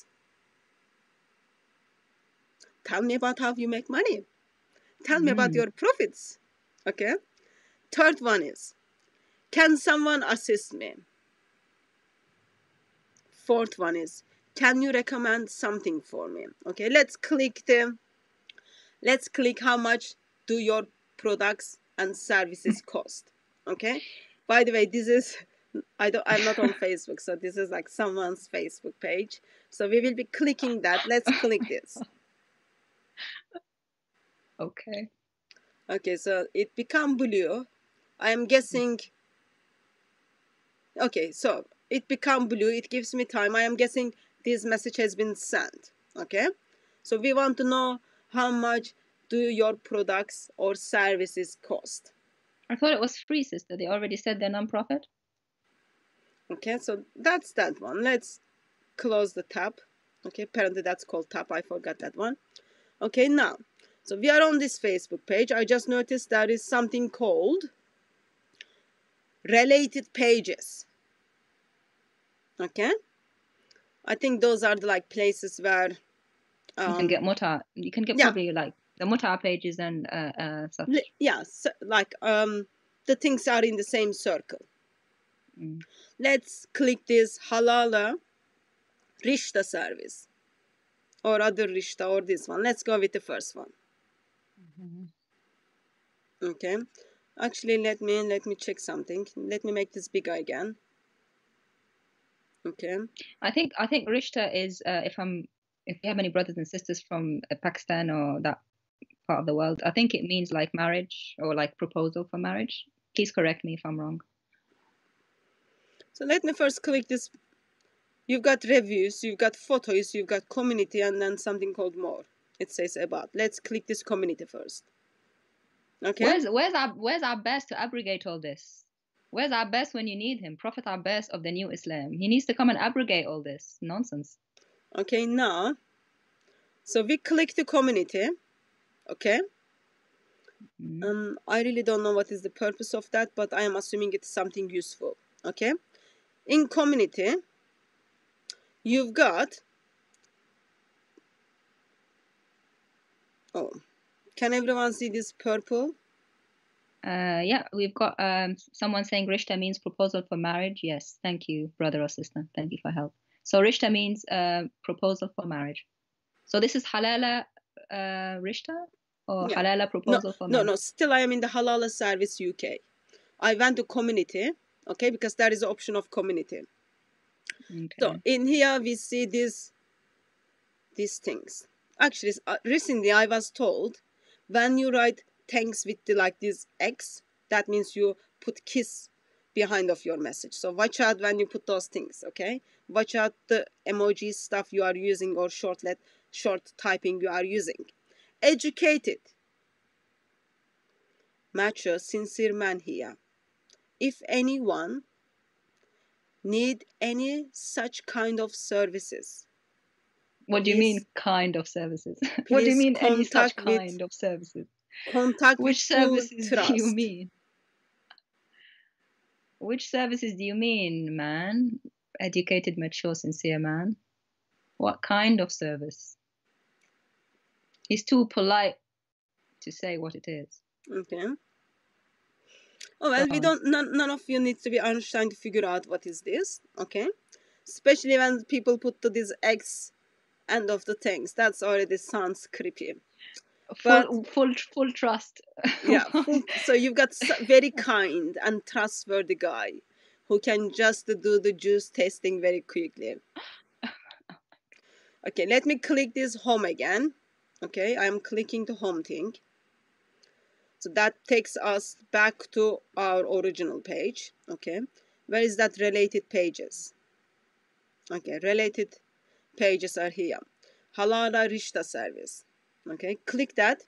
Tell me about how you make money. Tell me mm. about your profits. Okay. Third one is, can someone assist me? Fourth one is, can you recommend something for me? Okay, let's click the, let's click how much do your products and services cost. Okay. By the way, this is, I don't, I'm not on Facebook, so this is like someone's Facebook page. So we will be clicking that. Let's click this. Okay. Okay, so it become blue. I am guessing. Okay, so it become blue. It gives me time. I am guessing this message has been sent. Okay, so we want to know how much do your products or services cost. I thought it was free, sister. They already said they're non-profit. Okay, so that's that one. Let's close the tab. Okay, apparently that's called tab. I forgot that one. Okay, now, so we are on this Facebook page. I just noticed there is something called related pages. Okay, I think those are the like places where um, you can get muta. You can get yeah. probably like the muta pages and uh, uh, such. Yeah, so, like um, the things are in the same circle. Mm. Let's click this Halala Rishta service. Or other Rishta or this one. Let's go with the first one. Mm-hmm. Okay. Actually, let me let me check something. Let me make this bigger again. Okay. I think I think Rishta is uh, if I'm if you have any brothers and sisters from uh, Pakistan or that part of the world, I think it means like marriage or like proposal for marriage. Please correct me if I'm wrong. So let me first click this. You've got reviews, you've got photos, you've got community, and then something called more. It says about. Let's click this community first. Okay. Where's where's our where's our best to abrogate all this? Where's our best when you need him? Prophet our best of the new Islam. He needs to come and abrogate all this nonsense. Okay, now, so we click the community. Okay. Mm-hmm. Um, I really don't know what is the purpose of that, but I am assuming it's something useful. Okay. In community, you've got. Oh, can everyone see this purple? Uh, yeah, we've got um, someone saying Rishta means proposal for marriage. Yes, thank you, brother or sister. Thank you for help. So Rishta means uh, proposal for marriage. So this is Halala uh, Rishta or Yeah. Halala proposal no, for no, marriage? no. Still, I am in the Halala Service U K. I went to community, okay, because there is an option of community. Okay. So in here we see these these things. Actually, uh, recently I was told when you write thanks with the like this X, that means you put kiss behind of your message. So watch out when you put those things, okay? Watch out the emoji stuff you are using or shortlet short typing you are using. Educated, mature, sincere man here. If anyone need any such kind of services, What do you please- mean kind of services? What do you please mean any such contact with- kind of services? contact with Which full services do you trust. mean? Which services do you mean, man? Educated, mature, sincere man. What kind of service? He's too polite to say what it is. Okay. Oh well, Go we on. don't. None, none of you need to be Einstein to figure out what is this. Okay, especially when people put to this X end of the things. That's already sounds creepy. But Full, full, full trust. yeah, full, so you've got s- very kind and trustworthy guy who can just do the juice tasting very quickly. Okay, let me click this home again. Okay, I'm clicking the home thing. So that takes us back to our original page. Okay, where is that related pages? Okay, related pages are here. Halala Rishta service. Okay, click that.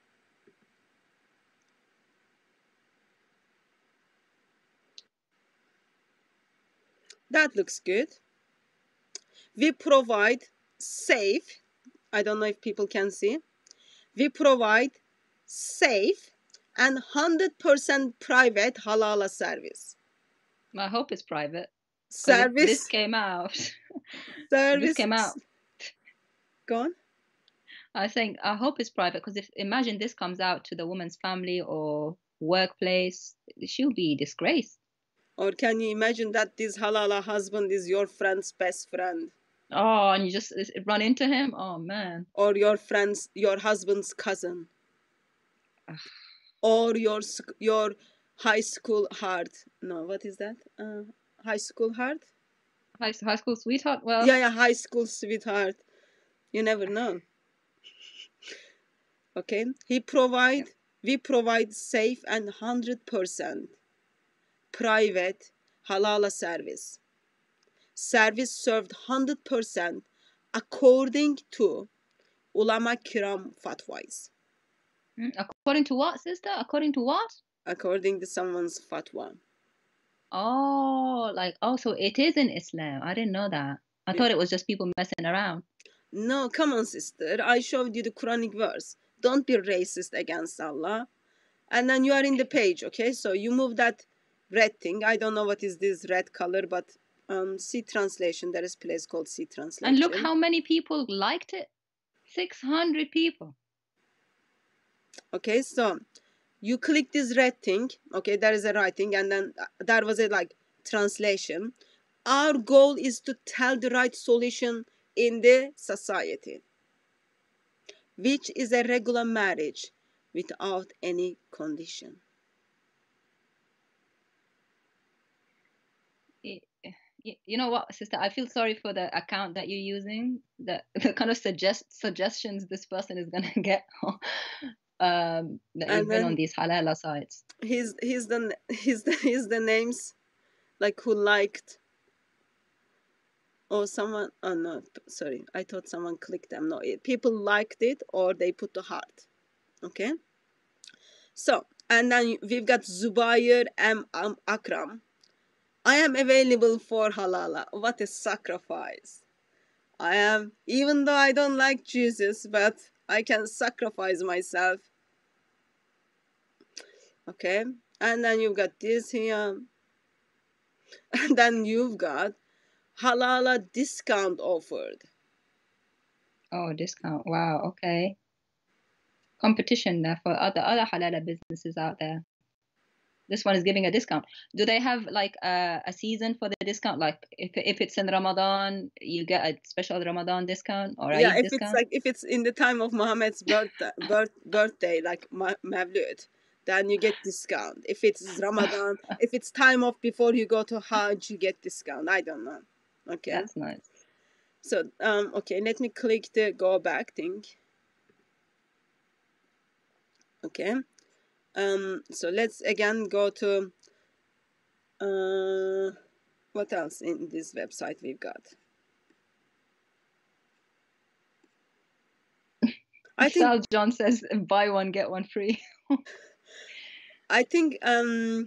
That looks good. We provide safe. I don't know if people can see. We provide safe and one hundred percent private halala service. I hope it's private. Service. This came out. Service. This came out. Go on. I think I hope it's private because if imagine this comes out to the woman's family or workplace, she'll be disgraced. Or can you imagine that this halala husband is your friend's best friend? Oh, and you just run into him? Oh, man. Or your friend's, your husband's cousin. Ugh. Or your your high school heart. No, what is that? Uh, high school heart? High, high school sweetheart? Well, yeah, yeah, high school sweetheart. You never know. Okay, he provide, yeah. We provide safe and one hundred percent private halala service. Service served one hundred percent according to ulama kiram fatwas. According to what, sister? According to what? According to someone's fatwa. Oh, like, oh, so it is in Islam. I didn't know that. I yeah. thought it was just people messing around. No, come on, sister. I showed you the Quranic verse. Don't be racist against Allah. And then you are in the page, okay? So you move that red thing. I don't know what is this red color, but um, C translation. There is a place called C translation. And look how many people liked it. six hundred people. Okay, so you click this red thing. Okay, there is a writing, and then there was a like translation, our goal is to tell the right solution in the society, which is a regular marriage without any condition. You know what, sister? I feel sorry for the account that you're using. The, the kind of suggest suggestions this person is gonna get. um, that you've been on these halala sites. He's he's the he's the he's the names, like who liked. Or someone. Oh no, sorry. I thought someone clicked them. No, it, people liked it or they put the heart. Okay. So and then we've got Zubair M. Akram. I am available for halala. What a sacrifice. I am, even though I don't like Jesus, but I can sacrifice myself. Okay. And then you've got this here. And then you've got halala discount offered. Oh, discount. Wow. Okay. Competition there for other other halala businesses out there. This one is giving a discount. Do they have like a, a season for the discount? Like if if it's in Ramadan, you get a special Ramadan discount or yeah, Eid if discount? it's like if it's in the time of Muhammad's birthday, birth, birthday like Mavlud, then you get discount. If it's Ramadan, if it's time of before you go to Hajj, you get discount. I don't know. Okay. That's nice. So um okay, let me click the go back thing. Okay. Um, so let's again go to uh, what else in this website we've got. I think Sal John says buy one get one free. I think um,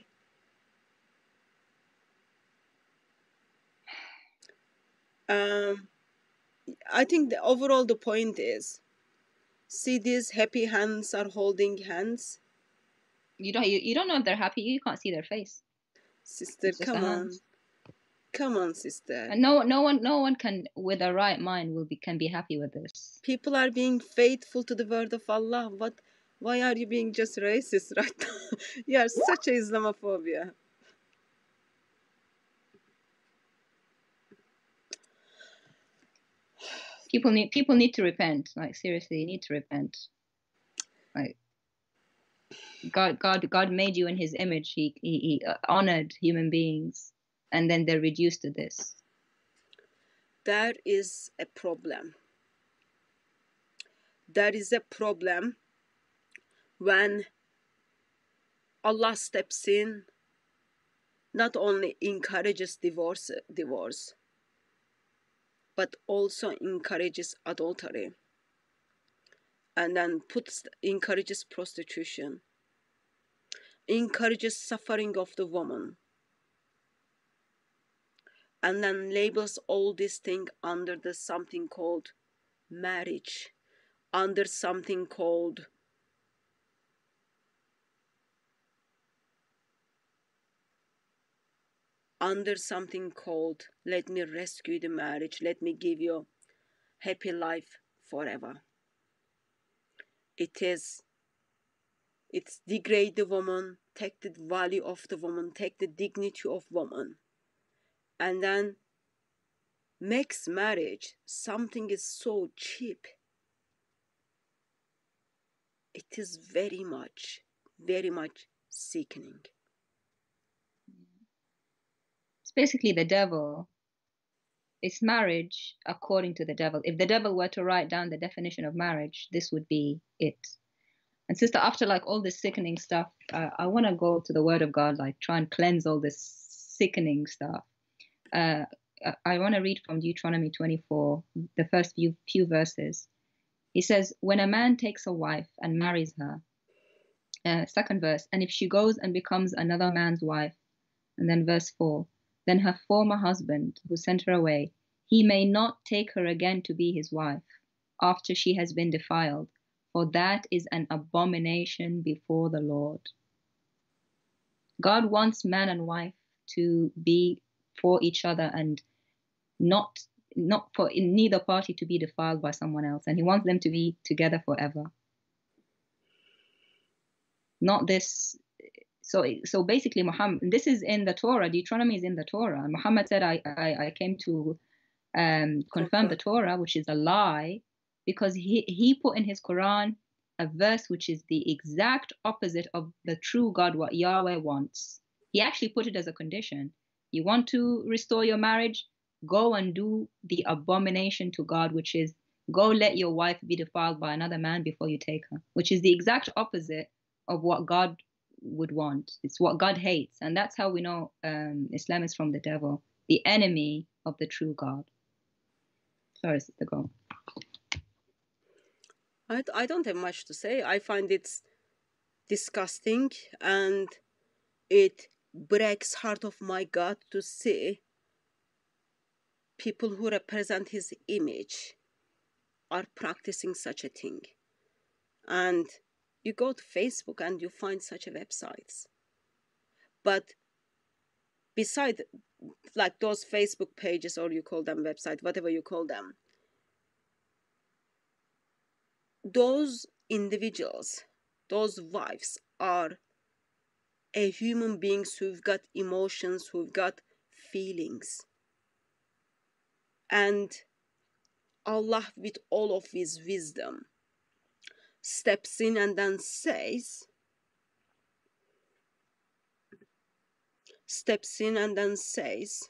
um, I think the overall the point is, see these happy hands are holding hands. You don't you, you don't know if they're happy. You can't see their face. Sister, come on. Come on, sister. And no no one no one can with a right mind will be can be happy with this. People are being faithful to the word of Allah. What why are you being just racist right now? You are such a Islamophobia. People need people need to repent. Like seriously, you need to repent. Like God, God, God made you in His image. He, he, he honored human beings, and then they're reduced to this. That is a problem. That is a problem when Allah steps in, not only encourages divorce, divorce, but also encourages adultery, and then puts encourages prostitution, encourages suffering of the woman, and then labels all this thing under the something called marriage, under something called under something called let me rescue the marriage, let me give you happy life forever. It is it's degrade the woman, take the value of the woman, take the dignity of woman, and then makes marriage something is so cheap. It is very much, very much sickening. It's basically the devil. It's marriage according to the devil. If the devil were to write down the definition of marriage, this would be it. And sister, after like all this sickening stuff, uh, I want to go to the Word of God, like try and cleanse all this sickening stuff. Uh, I want to read from Deuteronomy twenty-four, the first few, few verses. He says, when a man takes a wife and marries her, uh, second verse, and if she goes and becomes another man's wife, and then verse four, then her former husband who sent her away, he may not take her again to be his wife after she has been defiled, for that is an abomination before the Lord. God wants man and wife to be for each other and not not for in neither party to be defiled by someone else, and he wants them to be together forever. Not this So, so basically, Muhammad, this is in the Torah. Deuteronomy is in the Torah. Muhammad said, I, I, I came to um, confirm the Torah, which is a lie, because he, he put in his Quran a verse which is the exact opposite of the true God, what Yahweh wants. He actually put it as a condition. You want to restore your marriage? Go and do the abomination to God, which is go let your wife be defiled by another man before you take her, which is the exact opposite of what God would want. It's what God hates. And that's how we know um, Islam is from the devil, the enemy of the true God. Sorry, Sister Go. I, I don't have much to say. I find it disgusting, and it breaks heart of my God to see people who represent his image are practicing such a thing. And you go to Facebook and you find such a websites. But beside like those Facebook pages, or you call them website, whatever you call them, those individuals, those wives are a human beings who've got emotions, who've got feelings. And Allah, with all of his wisdom, steps in and then says, steps in and then says,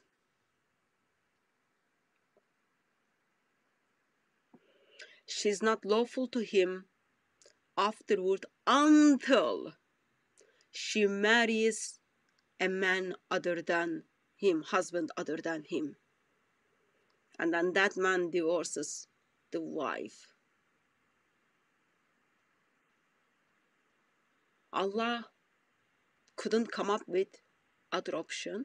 she's not lawful to him afterward until she marries a man other than him, husband other than him. And then that man divorces the wife. Allah couldn't come up with other option.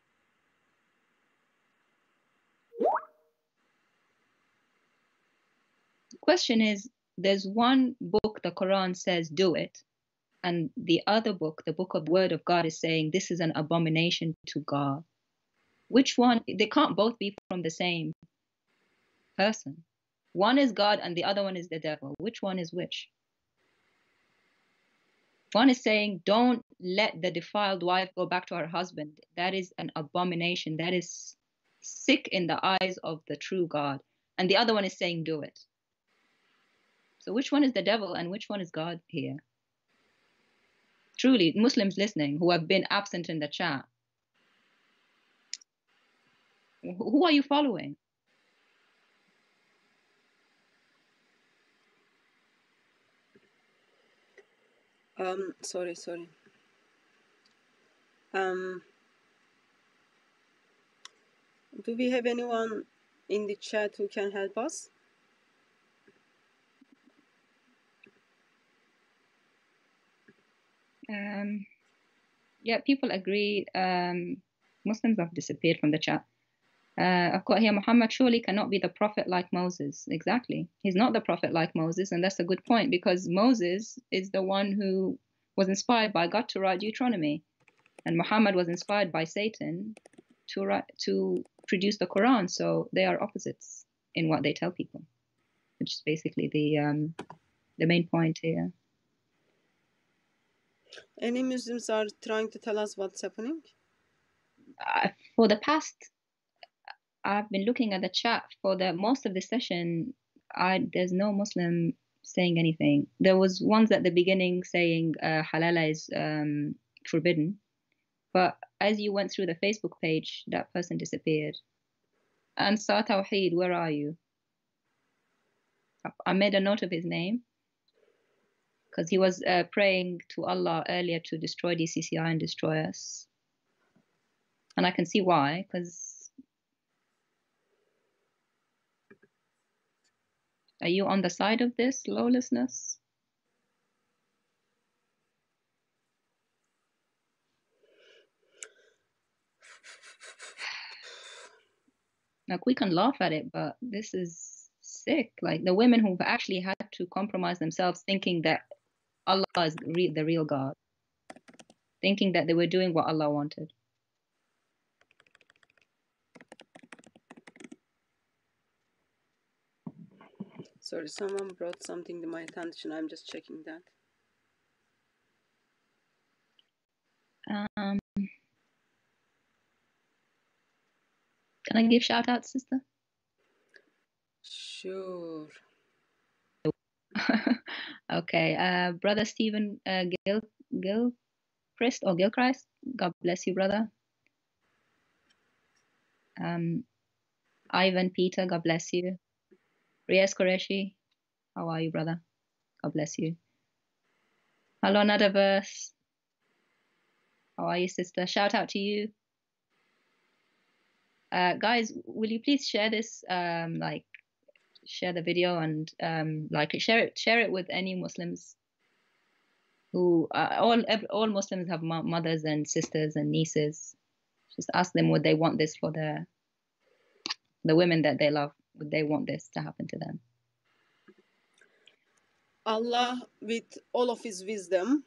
The question is, there's one book, the Quran says, do it. And the other book, the book of the Word of God, is saying this is an abomination to God. Which one? They can't both be from the same person. One is God and the other one is the devil. Which one is which? One is saying, don't let the defiled wife go back to her husband. That is an abomination. That is sick in the eyes of the true God. And the other one is saying, do it. So which one is the devil and which one is God here? Truly, Muslims listening who have been absent in the chat, who are you following? Um, sorry, sorry. Um, do we have anyone in the chat who can help us? Um, yeah, people agree. Um, Muslims have disappeared from the chat. Uh, I've got here, Muhammad surely cannot be the prophet like Moses. Exactly. He's not the prophet like Moses. And that's a good point, because Moses is the one who was inspired by God to write Deuteronomy. And Muhammad was inspired by Satan to write, to produce the Quran. So they are opposites in what they tell people, which is basically the, um, the main point here. Any Muslims are trying to tell us what's happening? Uh, for the past, I've been looking at the chat for the most of the session. I there's no Muslim saying anything. There was ones at the beginning saying uh, halala is um, forbidden, but as you went through the Facebook page, that person disappeared. And Sa Tawheed, where are you? I made a note of his name because he was uh, praying to Allah earlier to destroy D C C I and destroy us. And I can see why, because are you on the side of this lawlessness? Like, we can laugh at it, but this is sick. Like, the women who've actually had to compromise themselves thinking that Allah is re the real God, thinking that they were doing what Allah wanted. Sorry, someone brought something to my attention. I'm just checking that. Um, can I give shout outs, sister? Sure. Okay. Uh, brother Stephen uh, Gil Gilchrist or Gilchrist. God bless you, brother. Um, Ivan Peter. God bless you. Riaz Qureshi. How are you, brother? God bless you. Hello, Nadaverse. How are you, sister? Shout out to you. Uh, guys, will you please share this? Um, like, share the video and um, like share it. Share it with any Muslims who uh, all every, all Muslims have mo mothers and sisters and nieces. Just ask them would they want this for the the women that they love. Would they want this to happen to them? Allah, with all of His wisdom,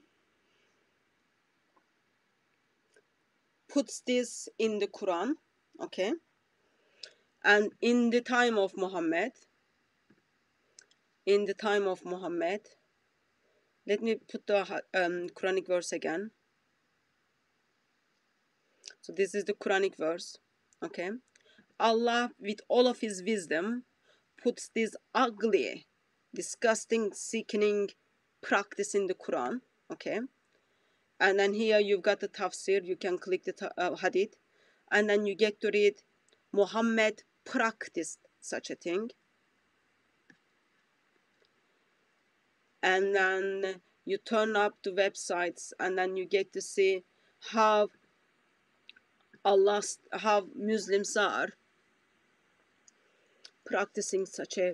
puts this in the Quran, okay? And in the time of Muhammad, in the time of Muhammad, let me put the um, Quranic verse again. So this is the Quranic verse, okay? Allah, with all of His wisdom, puts this ugly, disgusting, sickening practice in the Quran, okay? And then here you've got the tafsir, you can click the uh, hadith, and then you get to read Muhammad practiced such a thing. And then you turn up the websites and then you get to see how Allah, how Muslims are practicing such a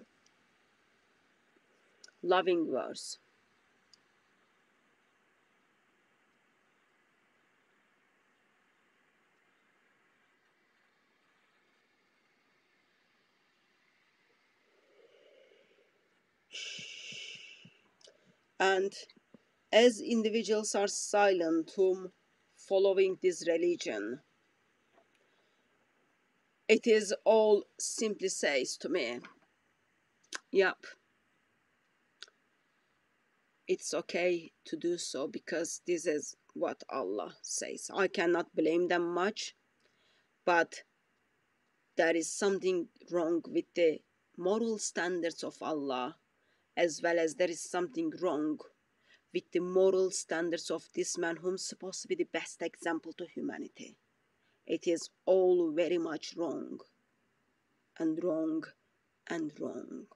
loving verse. And as individuals are silent whom following this religion, it is all simply says to me, yep, it's okay to do so because this is what Allah says. I cannot blame them much, but there is something wrong with the moral standards of Allah, as well as there is something wrong with the moral standards of this man whom's supposed to be the best example to humanity. It is all very much wrong and wrong and wrong.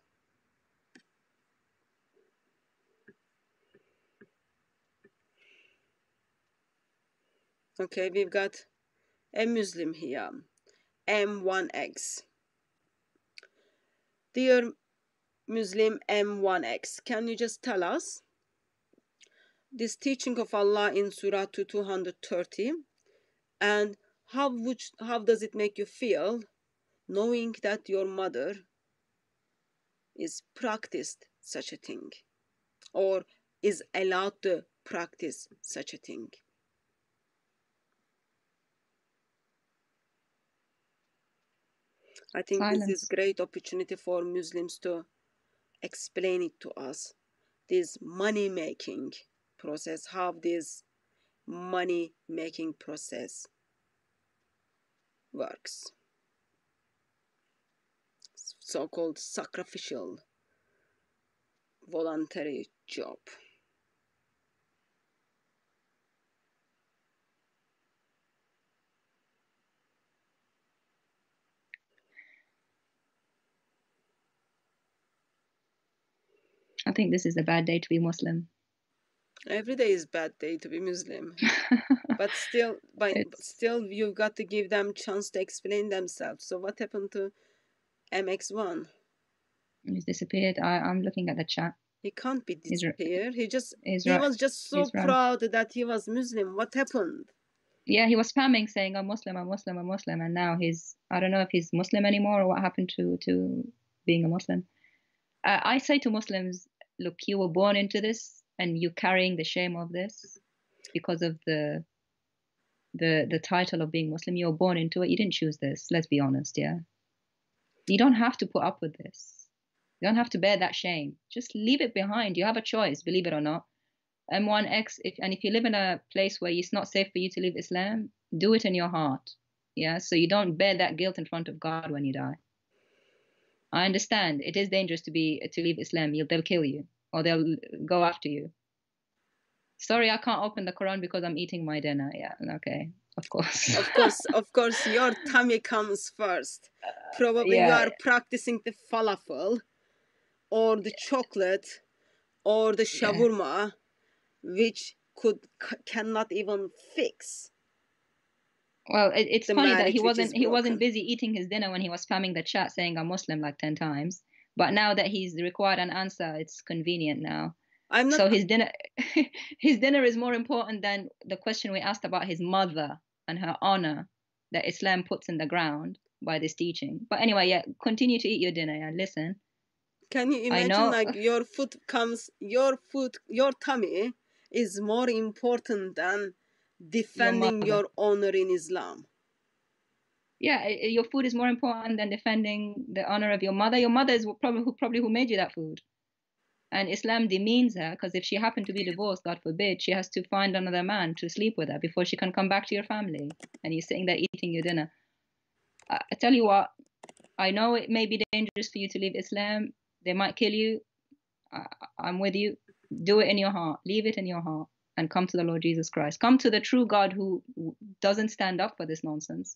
Okay, we've got a Muslim here, M one X. Dear Muslim M one X, can you just tell us this teaching of Allah in Surah two hundred thirty, and how would, how does it make you feel knowing that your mother is practiced such a thing or is allowed to practice such a thing? I think Silence. this is great opportunity for Muslims to explain it to us, this money making process, how this money making process works, so-called sacrificial voluntary job. I think this is a bad day to be Muslim. Every day is bad day to be Muslim. But still, by It's- still, you've got to give them chance to explain themselves. So what happened to M X one? He's disappeared. I, I'm looking at the chat. He can't be He's r- disappeared. He just he's he right. was just so He's run. proud that he was Muslim. What happened? Yeah, he was spamming saying I'm Muslim, I'm Muslim, I'm Muslim, and now he's I don't know if he's Muslim anymore or what happened to to being a Muslim. Uh, I say to Muslims, look, you were born into this, and you're carrying the shame of this because of the the the title of being Muslim. You were born into it. You didn't choose this. Let's be honest, yeah. You don't have to put up with this. You don't have to bear that shame. Just leave it behind. You have a choice, believe it or not. M one X, if, and if you live in a place where it's not safe for you to leave Islam, do it in your heart. Yeah, so you don't bear that guilt in front of God when you die. I understand it is dangerous to be to leave Islam. You'll, they'll kill you or they'll go after you. Sorry, I can't open the Quran because I'm eating my dinner. Yeah, okay, of course. Of course, of course, your tummy comes first. Probably yeah. you are practicing the falafel or the chocolate or the shawarma, yeah. which could cannot even fix. Well, it, it's funny that he wasn't he wasn't busy eating his dinner when he was spamming the chat saying I'm Muslim like ten times. But now that he's required an answer, it's convenient now. I'm not, so his dinner his dinner is more important than the question we asked about his mother and her honor that Islam puts in the ground by this teaching. But anyway, yeah, continue to eat your dinner and listen. Can you imagine like your food comes your food your tummy is more important than defending your, your honor in Islam? Yeah, your food is more important than defending the honor of your mother. Your mother is probably who probably who made you that food. And Islam demeans her because if she happened to be divorced, God forbid, she has to find another man to sleep with her before she can come back to your family. And you're sitting there eating your dinner. I, I tell you what, I know it may be dangerous for you to leave Islam. They might kill you. I, I'm with you. Do it in your heart. Leave it in your heart and come to the Lord Jesus Christ. Come to the true God who doesn't stand up for this nonsense.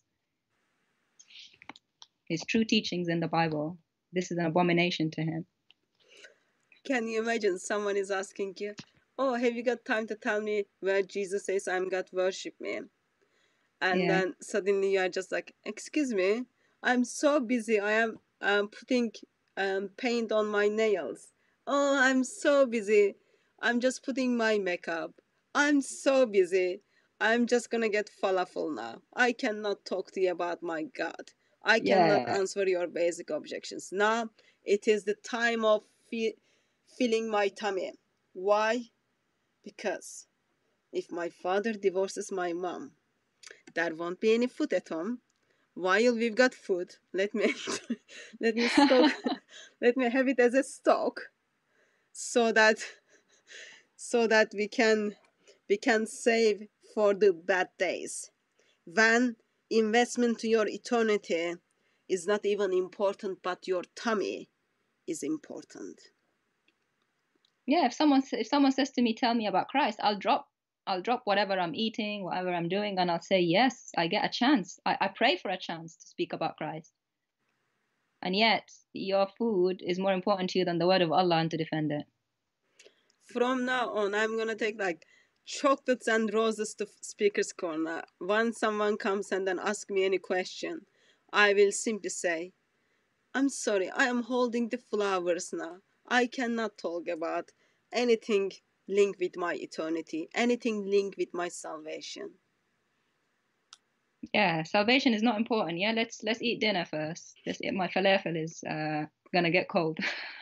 His true teachings in the Bible. This is an abomination to him. Can you imagine someone is asking you, oh, have you got time to tell me where Jesus says I'm God, worship me? And yeah. then suddenly you are just like, excuse me, I'm so busy. I am um, putting um, paint on my nails. Oh, I'm so busy. I'm just putting my makeup. I'm so busy. I'm just going to get falafel now. I cannot talk to you about my God. I cannot yeah. answer your basic objections. Now it is the time of fe filling my tummy. Why? Because if my father divorces my mom, there won't be any food at home. While we've got food, let me let me stock, let me have it as a stock, so that so that we can we can save for the bad days. When investment to your eternity is not even important, but your tummy is important. Yeah, if someone if someone says to me, "Tell me about Christ," I'll drop I'll drop whatever I'm eating, whatever I'm doing, and I'll say, yes, I get a chance. I, I pray for a chance to speak about Christ. And yet, your food is more important to you than the word of Allah and to defend it. From now on, I'm going to take like chocolates and roses to Speaker's Corner. When someone comes and then asks me any question, I will simply say, I'm sorry, I am holding the flowers now. I cannot talk about anything linked with my eternity, anything linked with my salvation. Yeah, salvation is not important. Yeah, let's let's eat dinner first. Let's eat, my falafel is uh, gonna get cold.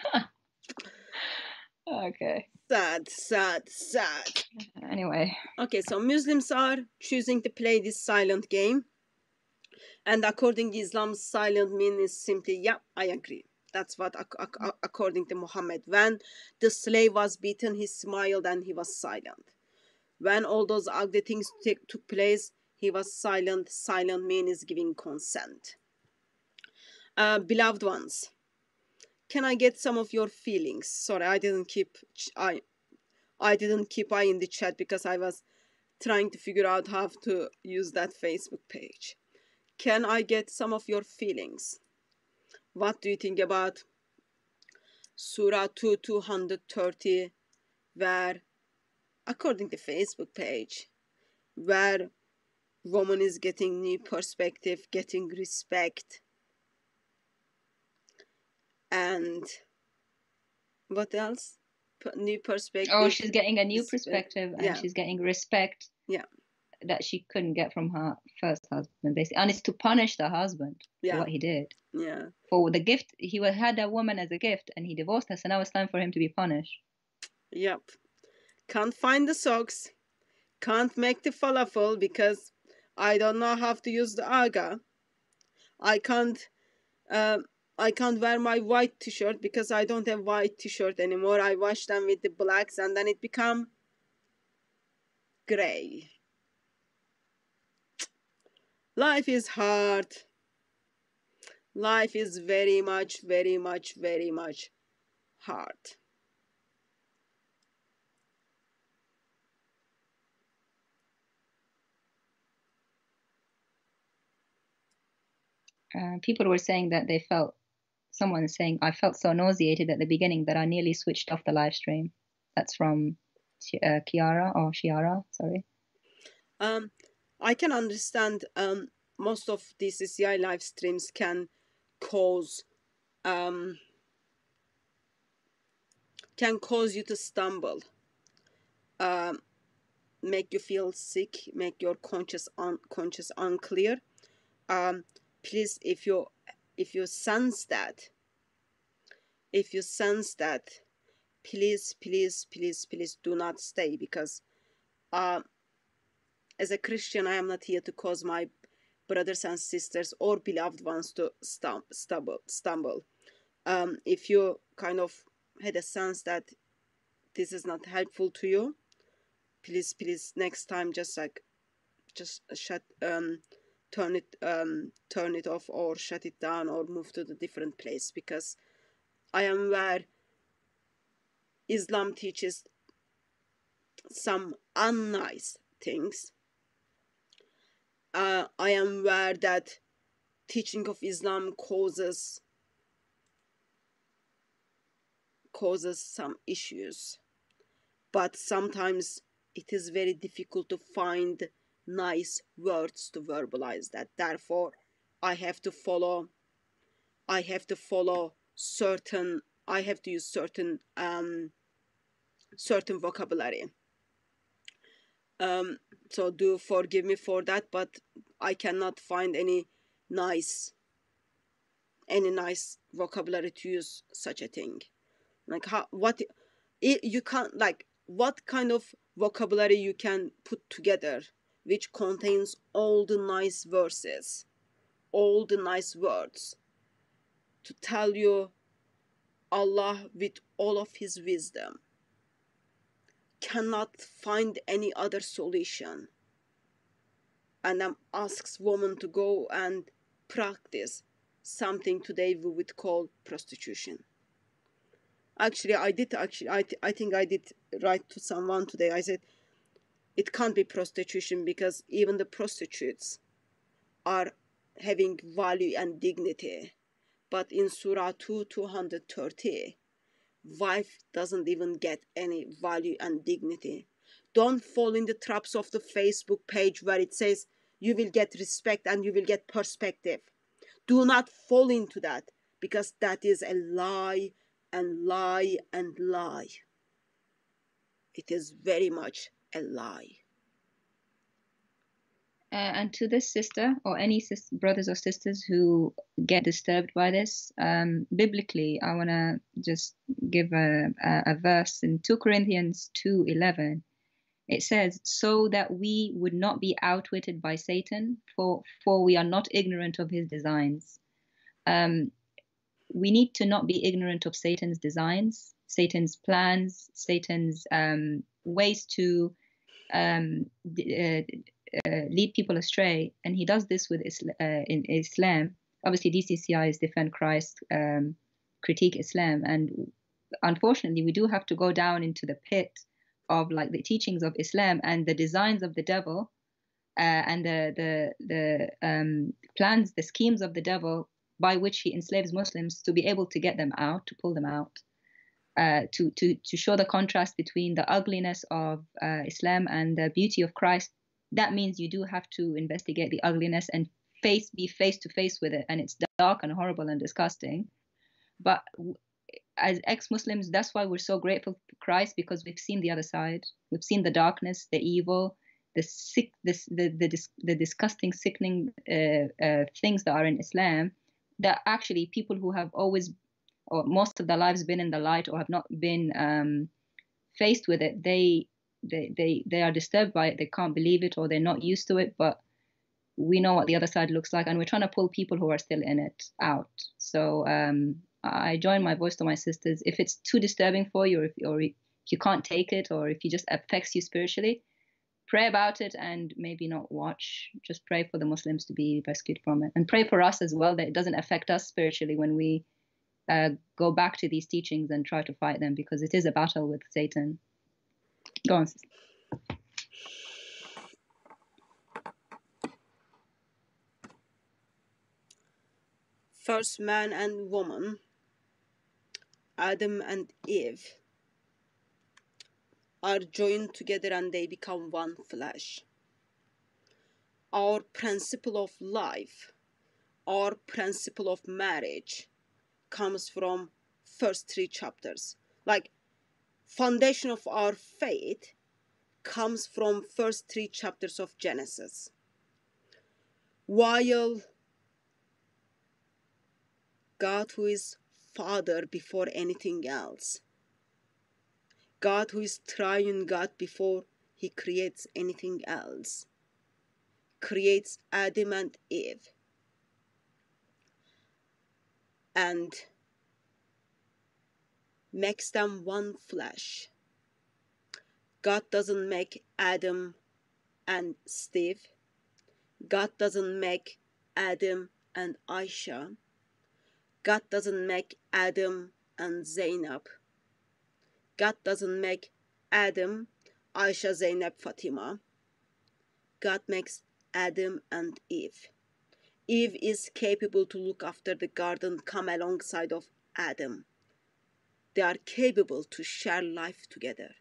Okay. Sad, sad, sad. Anyway. Okay, so Muslims are choosing to play this silent game. And according to Islam, silent means simply, yeah, I agree. That's what, according to Muhammad, when the slave was beaten, he smiled and he was silent. When all those ugly things took place, he was silent. Silent means giving consent. Uh, beloved ones, can I get some of your feelings? Sorry, I didn't keep I, I didn't keep eye in the chat because I was trying to figure out how to use that Facebook page. Can I get some of your feelings? What do you think about Surah two, two thirty, where, according to Facebook page, where woman is getting new perspective, getting respect, and what else? P new perspective. Oh, she's getting a new perspective, and yeah. she's getting respect. Yeah. That she couldn't get from her first husband, basically, and it's to punish the husband yeah. for what he did. Yeah. For the gift, he had a woman as a gift, and he divorced her, so now it's time for him to be punished. Yep. Can't find the socks. Can't make the falafel because I don't know how to use the aga. I can't. Uh, I can't wear my white t-shirt because I don't have white t-shirt anymore. I wash them with the blacks, and then it become gray. Life is hard. Life is very much, very much, very much hard. Uh, people were saying that they felt, someone is saying, I felt so nauseated at the beginning that I nearly switched off the live stream. That's from uh, Kiara or Shiara, sorry. Um, I can understand um, most of these C C I live streams can cause um, can cause you to stumble, um, make you feel sick, make your conscious unconscious unclear. Um, please, if you if you sense that, if you sense that, please, please, please, please do not stay, because uh, as a Christian, I am not here to cause my brothers and sisters or beloved ones to stum- stumble. stumble. Um, if you kind of had a sense that this is not helpful to you, please, please, next time, just like, just shut, um, turn it, um, turn it off, or shut it down, or move to the different place, because I am where Islam teaches some unnice things. Uh, I am aware that teaching of Islam causes causes some issues, but sometimes it is very difficult to find nice words to verbalize that. Therefore, I have to follow. I have to follow certain. I have to use certain um, certain vocabulary. Um, so do forgive me for that, but I cannot find any nice any nice vocabulary to use such a thing. Like, how, what it, you can't, like, what kind of vocabulary you can put together which contains all the nice verses, all the nice words to tell you Allah with all of his wisdom cannot find any other solution, and then asks women to go and practice something today we would call prostitution. Actually, I did actually, I, th- I think I did write to someone today. I said, it can't be prostitution, because even the prostitutes are having value and dignity. But in Surah two, two thirty, wife doesn't even get any value and dignity. Don't fall in the traps of the Facebook page where it says you will get respect and you will get perspective. Do not fall into that, because that is a lie and lie and lie. It is very much a lie. Uh, and to this sister, or any sis- brothers or sisters who get disturbed by this, um, biblically, I want to just give a, a, a verse in two Corinthians two eleven. It says, so that we would not be outwitted by Satan, for, for we are not ignorant of his designs. Um, we need to not be ignorant of Satan's designs, Satan's plans, Satan's um, ways to um, uh, uh, lead people astray. And he does this with Isla- uh, in Islam. Obviously, D C C I is Defend Christ, um, Critique Islam. And unfortunately, we do have to go down into the pit of like the teachings of Islam and the designs of the devil, uh, and the the the um, plans, the schemes of the devil by which he enslaves Muslims, to be able to get them out, to pull them out, uh, to to to show the contrast between the ugliness of uh, Islam and the beauty of Christ. That means you do have to investigate the ugliness and face be face to face with it, and it's dark and horrible and disgusting. But as ex-Muslims, that's why we're so grateful to Christ, because we've seen the other side. We've seen the darkness, the evil, the sick, this, the, the, the, the disgusting, sickening uh, uh, things that are in Islam, that actually people who have always, or most of their lives, been in the light or have not been um, faced with it, they, they, they, they are disturbed by it. They can't believe it, or they're not used to it. But we know what the other side looks like, and we're trying to pull people who are still in it out. So um, I join my voice to my sisters. If it's too disturbing for you, or if, or if you can't take it, or if it just affects you spiritually, pray about it and maybe not watch. Just pray for the Muslims to be rescued from it, and pray for us as well that it doesn't affect us spiritually when we uh, go back to these teachings and try to fight them, because it is a battle with Satan. Go on. First man and woman, Adam and Eve, are joined together and they become one flesh. Our principle of life, our principle of marriage comes from first three chapters. Like, foundation of our faith comes from first three chapters of Genesis. While God, who is Father before anything else, God, who is triune God before he creates anything else, creates Adam and Eve and makes them one flesh. God doesn't make Adam and Steve. God doesn't make Adam and Aisha. God doesn't make Adam and Zainab. God doesn't make Adam, Aisha, Zainab, Fatima. God makes Adam and Eve. Eve is capable to look after the garden, come alongside of Adam. They are capable to share life together.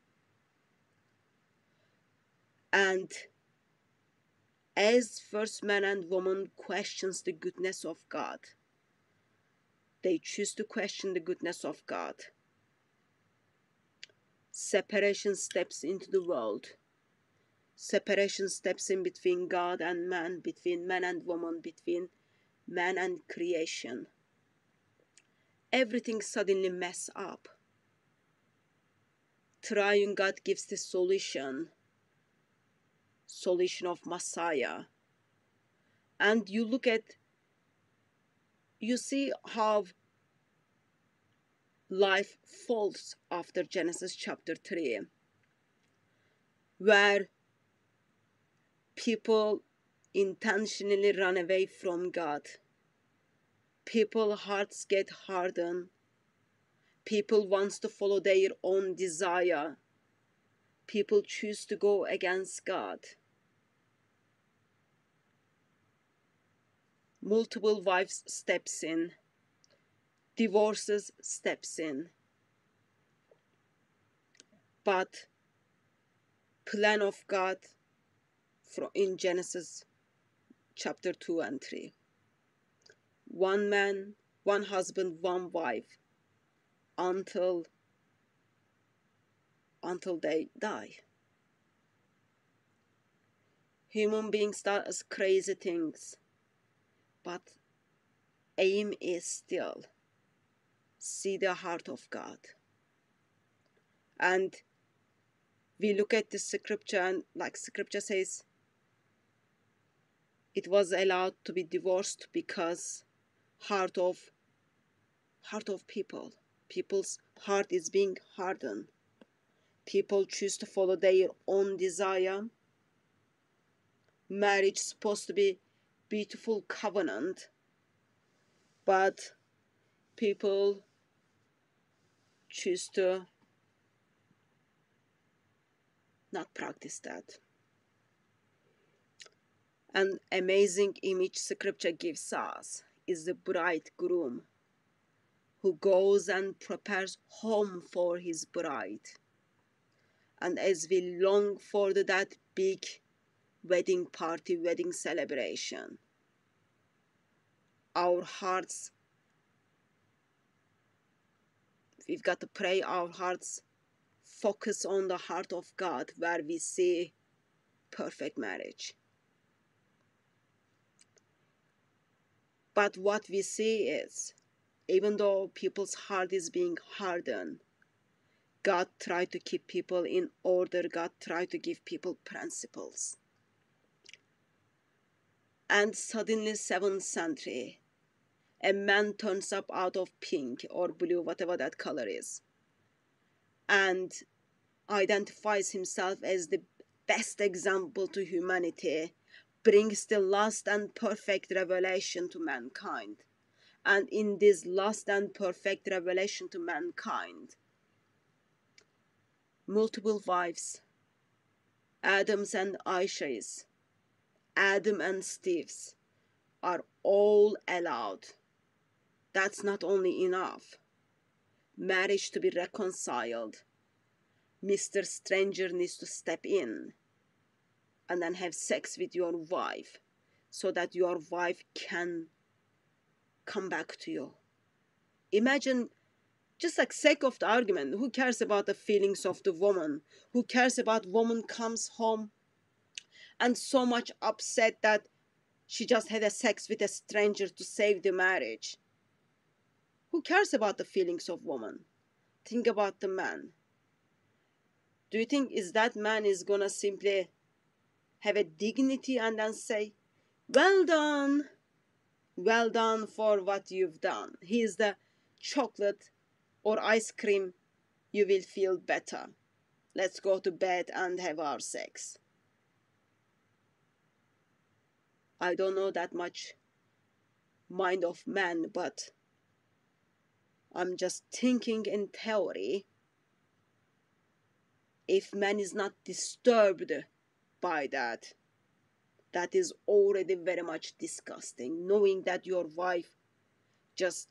And as first man and woman questions the goodness of God, they choose to question the goodness of God. Separation steps into the world. Separation steps in between God and man, between man and woman, between man and creation. Everything suddenly messes up. Triune God gives the solution, solution of Messiah. And you look at, you see how life falls after Genesis chapter three, where people intentionally run away from God. People's hearts get hardened. People want to follow their own desire. People choose to go against God. Multiple wives steps in. Divorces steps in. But plan of God in Genesis chapter two and three. One man, one husband, one wife, until until they die. Human beings do as crazy things, but aim is still see the heart of God. And we look at the scripture, and like scripture says, it was allowed to be divorced because heart of heart of people. People's heart is being hardened. People choose to follow their own desire. Marriage is supposed to be beautiful covenant, but people choose to not practice that. An amazing image scripture gives us is the bridegroom who goes and prepares home for his bride. And as we long for that big wedding party, wedding celebration, our hearts, we've got to pray our hearts focus on the heart of God, where we see perfect marriage. But what we see is, even though people's heart is being hardened, God tried to keep people in order. God tried to give people principles. And suddenly, seventh century, a man turns up out of pink or blue, whatever that color is, and identifies himself as the best example to humanity, brings the last and perfect revelation to mankind. And in this last and perfect revelation to mankind, multiple wives, Adams and Aishas, Adam and Steve's, are all allowed. That's not only enough. Marriage to be reconciled, Mister Stranger needs to step in and then have sex with your wife so that your wife can come back to you. Imagine, just like sake of the argument, who cares about the feelings of the woman? Who cares about woman comes home and so much upset that she just had a sex with a stranger to save the marriage? Who cares about the feelings of woman? Think about the man. Do you think is that man is gonna simply have a dignity and then say, well done, well done for what you've done. Here's the chocolate or ice cream, you will feel better. Let's go to bed and have our sex. I don't know that much mind of man, but I'm just thinking in theory, if man is not disturbed by that, that is already very much disgusting. Knowing that your wife just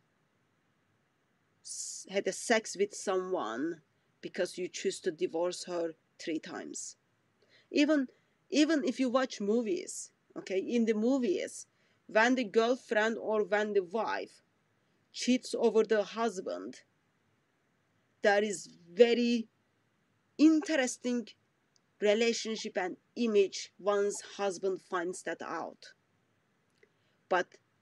had a sex with someone because you choose to divorce her three times. Even, even if you watch movies, okay, in the movies, when the girlfriend or when the wife cheats over the husband, there is very interesting relationship and image once husband finds that out. But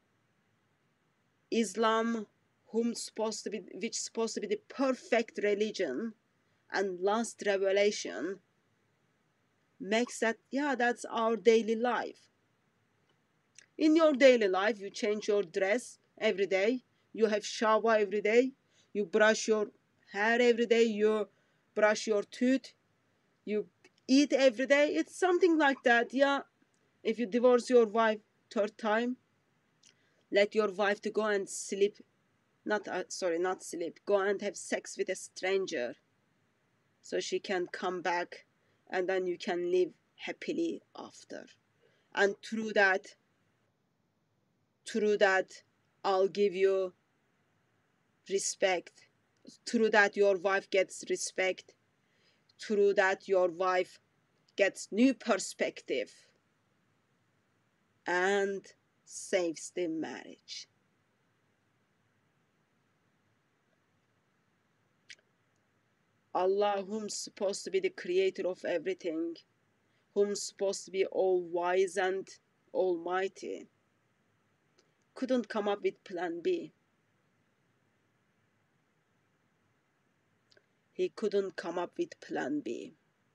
Islam, whom supposed to be, which is supposed to be the perfect religion and last revelation, makes that, yeah, that's our daily life. In your daily life, you change your dress every day, you have shower every day, you brush your hair every day, you brush your tooth, you eat every day. It's something like that. Yeah, if you divorce your wife third time, let your wife to go and sleep, not uh, sorry, not sleep, go and have sex with a stranger so she can come back and then you can live happily after. And through that, through that, I'll give you respect. Through that, your wife gets respect. Through that, your wife gets new perspective and saves the marriage. Allah, whom's supposed to be the creator of everything, whom's supposed to be all wise and almighty, couldn't come up with plan B. He couldn't come up with plan B.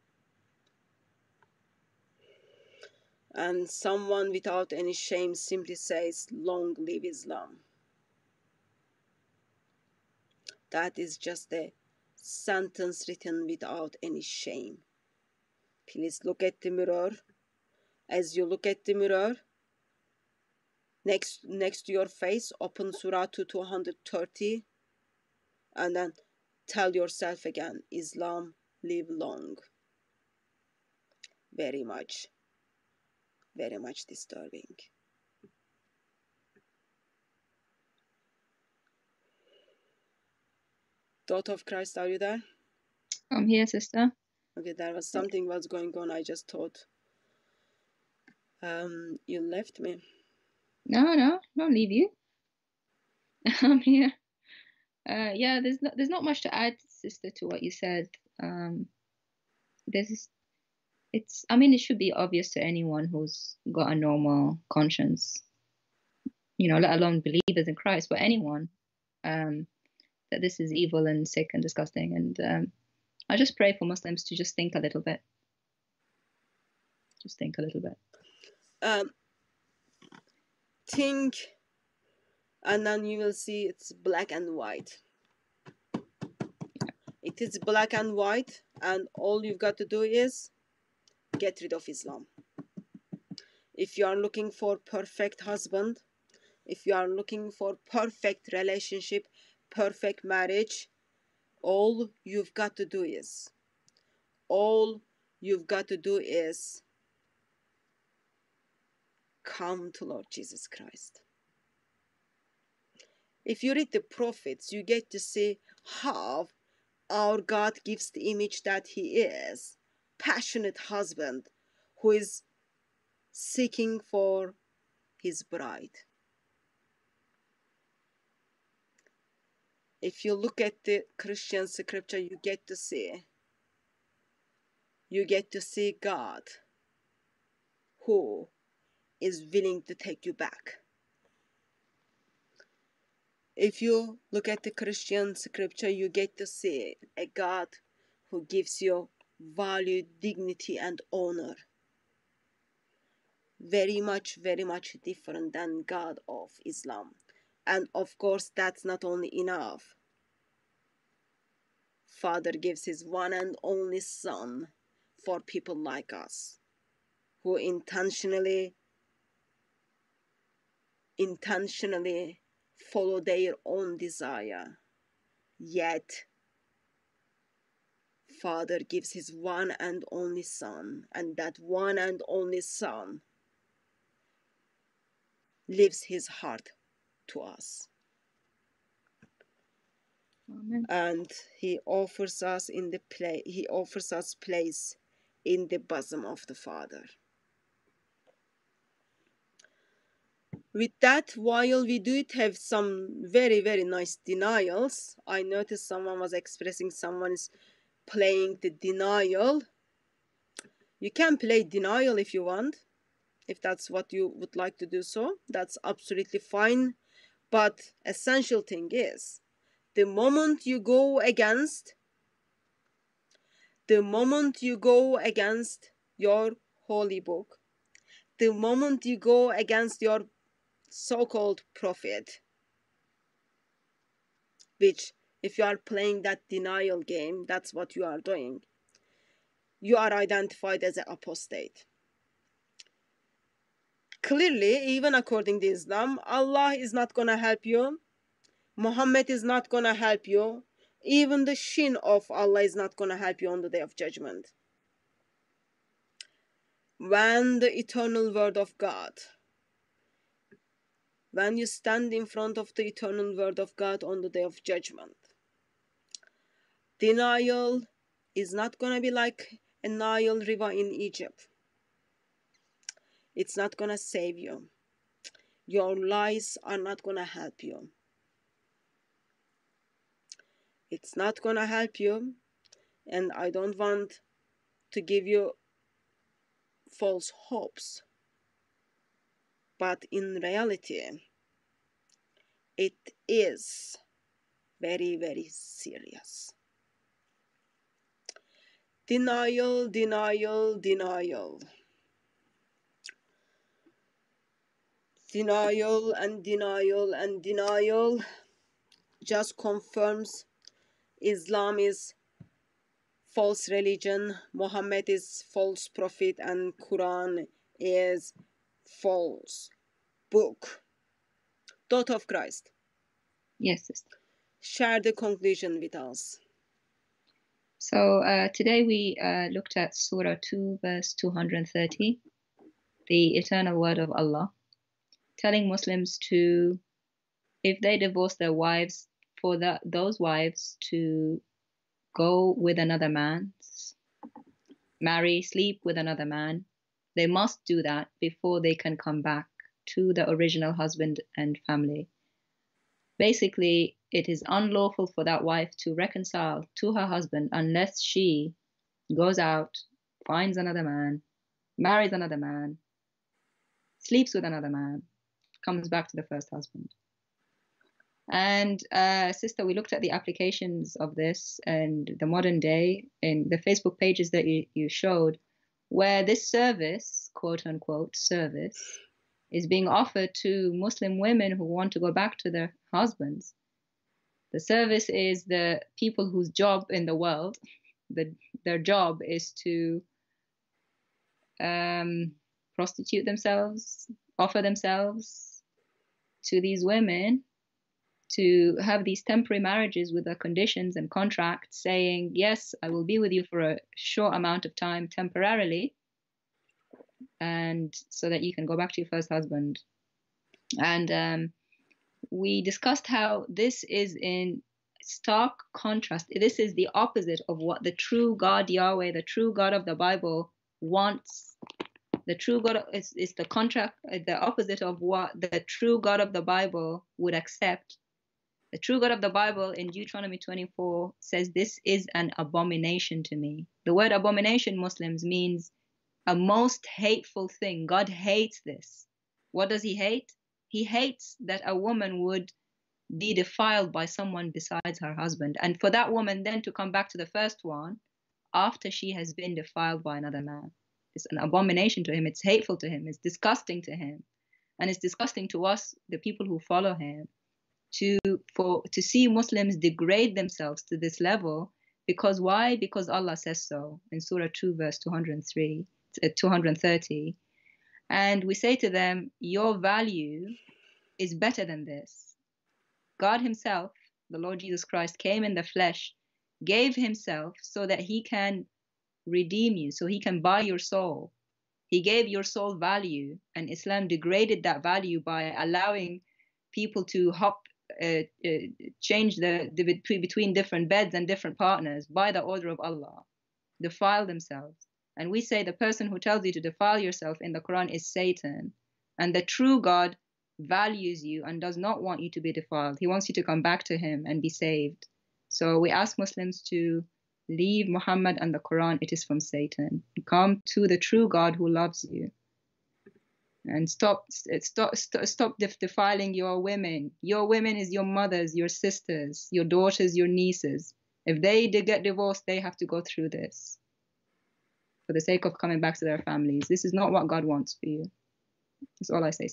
And someone without any shame simply says, long live Islam. That is just a sentence written without any shame. Please look at the mirror. As you look at the mirror, next, next to your face, open Surah to two hundred thirty, and then tell yourself again, Islam live long. Very much, very much disturbing. Daughter of Christ, are you there? I'm here, sister. Okay, there was something was going on. I just thought um, you left me. No, no, don't leave you. I'm here. Uh, yeah, there's not there's not much to add, sister, to what you said. Um, there's it's I mean, it should be obvious to anyone who's got a normal conscience, you know, let alone believers in Christ, but anyone, um, that this is evil and sick and disgusting. And um, I just pray for Muslims to just think a little bit. Just think a little bit. Um, think, and then you will see it's black and white. It is black and white, and all you've got to do is get rid of Islam. If you are looking for perfect husband, if you are looking for perfect relationship, perfect marriage, all you've got to do is, all you've got to do is come to Lord Jesus Christ. If you read the prophets, you get to see how our God gives the image that He is, passionate husband who is seeking for His bride. If you look at the Christian scripture, you get to see, you get to see God who is willing to take you back. If you look at the Christian scripture, you get to see a God who gives you value, dignity, and honor. Very much, very much different than God of Islam. And of course, that's not only enough. Father gives His one and only Son for people like us, who intentionally, intentionally follow their own desire. Yet, Father gives His one and only Son, and that one and only Son leaves His heart to us. Amen. And He offers us in the play, He offers us place in the bosom of the Father. With that, while we do it have some very, very nice denials, I noticed someone was expressing someone is playing the denial. You can play denial if you want, if that's what you would like to do so. That's absolutely fine. But essential thing is, the moment you go against, the moment you go against your holy book, the moment you go against your so-called prophet, which if you are playing that denial game, that's what you are doing, you are identified as an apostate. Clearly, even according to Islam, Allah is not going to help you. Muhammad is not going to help you. Even the shin of Allah is not going to help you on the day of judgment. When the eternal word of God, when you stand in front of the eternal word of God on the day of judgment, denial is not going to be like a Nile river in Egypt. It's not going to save you. Your lies are not going to help you. It's not going to help you, and I don't want to give you false hopes. But in reality, it is very, very serious. Denial, denial, denial. Denial and denial and denial just confirms Islam is false religion, Muhammad is false prophet, and Quran is false book. Daughter of Christ. Yes, sister. Share the conclusion with us. So uh, today we uh, looked at Surah two, verse two hundred thirty, the eternal word of Allah, telling Muslims to, if they divorce their wives, for the, those wives to go with another man, marry, sleep with another man. They must do that before they can come back to the original husband and family. Basically, it is unlawful for that wife to reconcile to her husband unless she goes out, finds another man, marries another man, sleeps with another man, comes back to the first husband. And uh, sister, we looked at the applications of this and the modern day in the Facebook pages that you, you showed, where this service, quote unquote, service, is being offered to Muslim women who want to go back to their husbands. The service is the people whose job in the world, the, their job is to um, prostitute themselves, offer themselves to these women to have these temporary marriages with the conditions and contracts saying, yes, I will be with you for a short amount of time temporarily, and so that you can go back to your first husband. And um, we discussed how this is in stark contrast. This is the opposite of what the true God, Yahweh, the true God of the Bible wants. The true God is, is the contract, the opposite of what the true God of the Bible would accept. The true God of the Bible in Deuteronomy twenty-four says, this is an abomination to me. The word abomination, Muslims, means a most hateful thing. God hates this. What does he hate? He hates that a woman would be defiled by someone besides her husband. And for that woman then to come back to the first one after she has been defiled by another man. It's an abomination to him. It's hateful to him. It's disgusting to him. And it's disgusting to us, the people who follow him, to for to see Muslims degrade themselves to this level. Because why? Because Allah says so in Surah two, verse two hundred three, two hundred thirty. And we say to them, your value is better than this. God himself, the Lord Jesus Christ, came in the flesh, gave himself so that he can redeem you, so he can buy your soul. He gave your soul value, and Islam degraded that value by allowing people to hop, uh, uh, change the, the between different beds and different partners by the order of Allah, defile themselves. And we say the person who tells you to defile yourself in the Quran is Satan. And the true God values you and does not want you to be defiled. He wants you to come back to him and be saved. So we ask Muslims to leave Muhammad and the Quran. It is from Satan. Come to the true God who loves you. And stop, stop, stop, stop defiling your women. Your women is your mothers, your sisters, your daughters, your nieces. If they get divorced, they have to go through this for the sake of coming back to their families. This is not what God wants for you. That's all I say.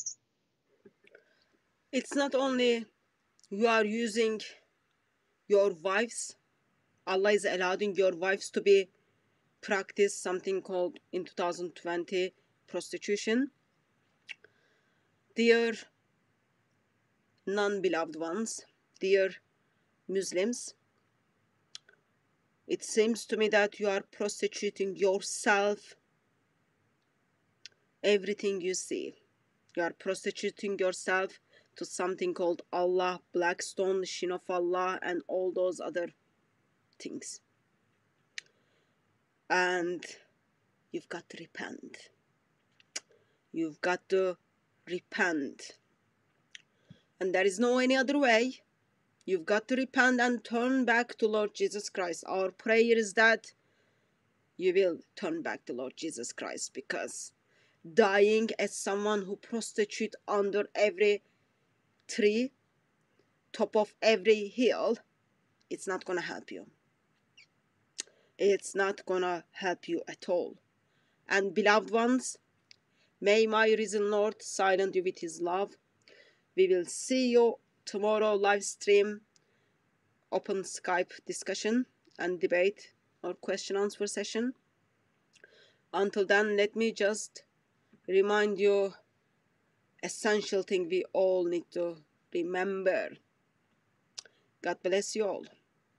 It's not only you are using your wives. Allah is allowing your wives to be practice something called in two thousand twenty prostitution. Dear non-beloved ones, dear Muslims, it seems to me that you are prostituting yourself. Everything you see, you are prostituting yourself to something called Allah, Blackstone, Shin of Allah, and all those other things. And you've got to repent. You've got to repent. And there is no any other way. You've got to repent and turn back to Lord Jesus Christ. Our prayer is that you will turn back to Lord Jesus Christ, because dying as someone who prostitute under every tree, top of every hill, it's not gonna help you. It's not gonna help you at all. And beloved ones, may my risen Lord silence you with his love. We will see you tomorrow live stream, open Skype discussion and debate or question answer session. Until then, let me just remind you essential thing we all need to remember. God bless you all.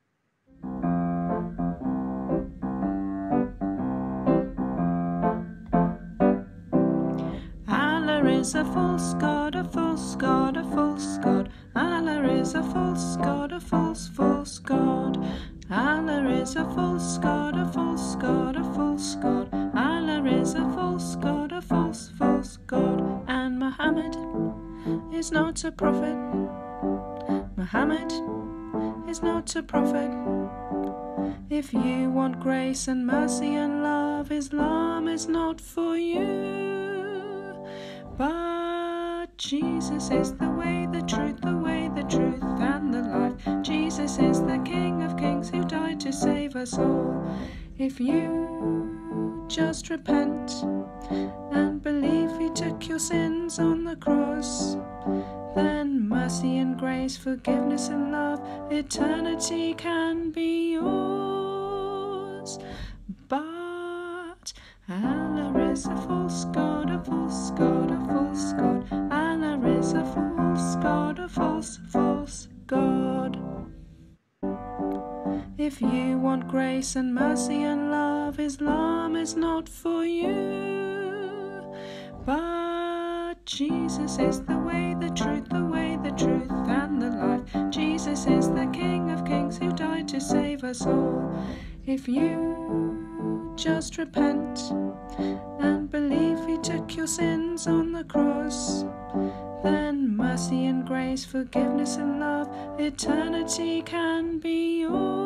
Allah is a false god, a false god, a false god. Allah is a false god, a false, false god. Allah is a false god, a false god, a false god. Allah is a false god, a false, false god. And Muhammad is not a prophet. Muhammad is not a prophet. If you want grace and mercy and love, Islam is not for you. But Jesus is the way, the truth, the way, the truth, and the life. Jesus is the King of Kings who died to save us all. If you just repent and believe he took your sins on the cross, then mercy and grace, forgiveness and love, eternity can be yours. But Allah is a false god, a false god, a false god. Allah is a false god, a false, false god. If you want grace and mercy and love, Islam is not for you. But Jesus is the way, the truth, the way, the truth, and the life. Jesus is the King of Kings who died to save us all. If you just repent and believe He took your sins on the cross, then mercy and grace, forgiveness and love, eternity can be yours.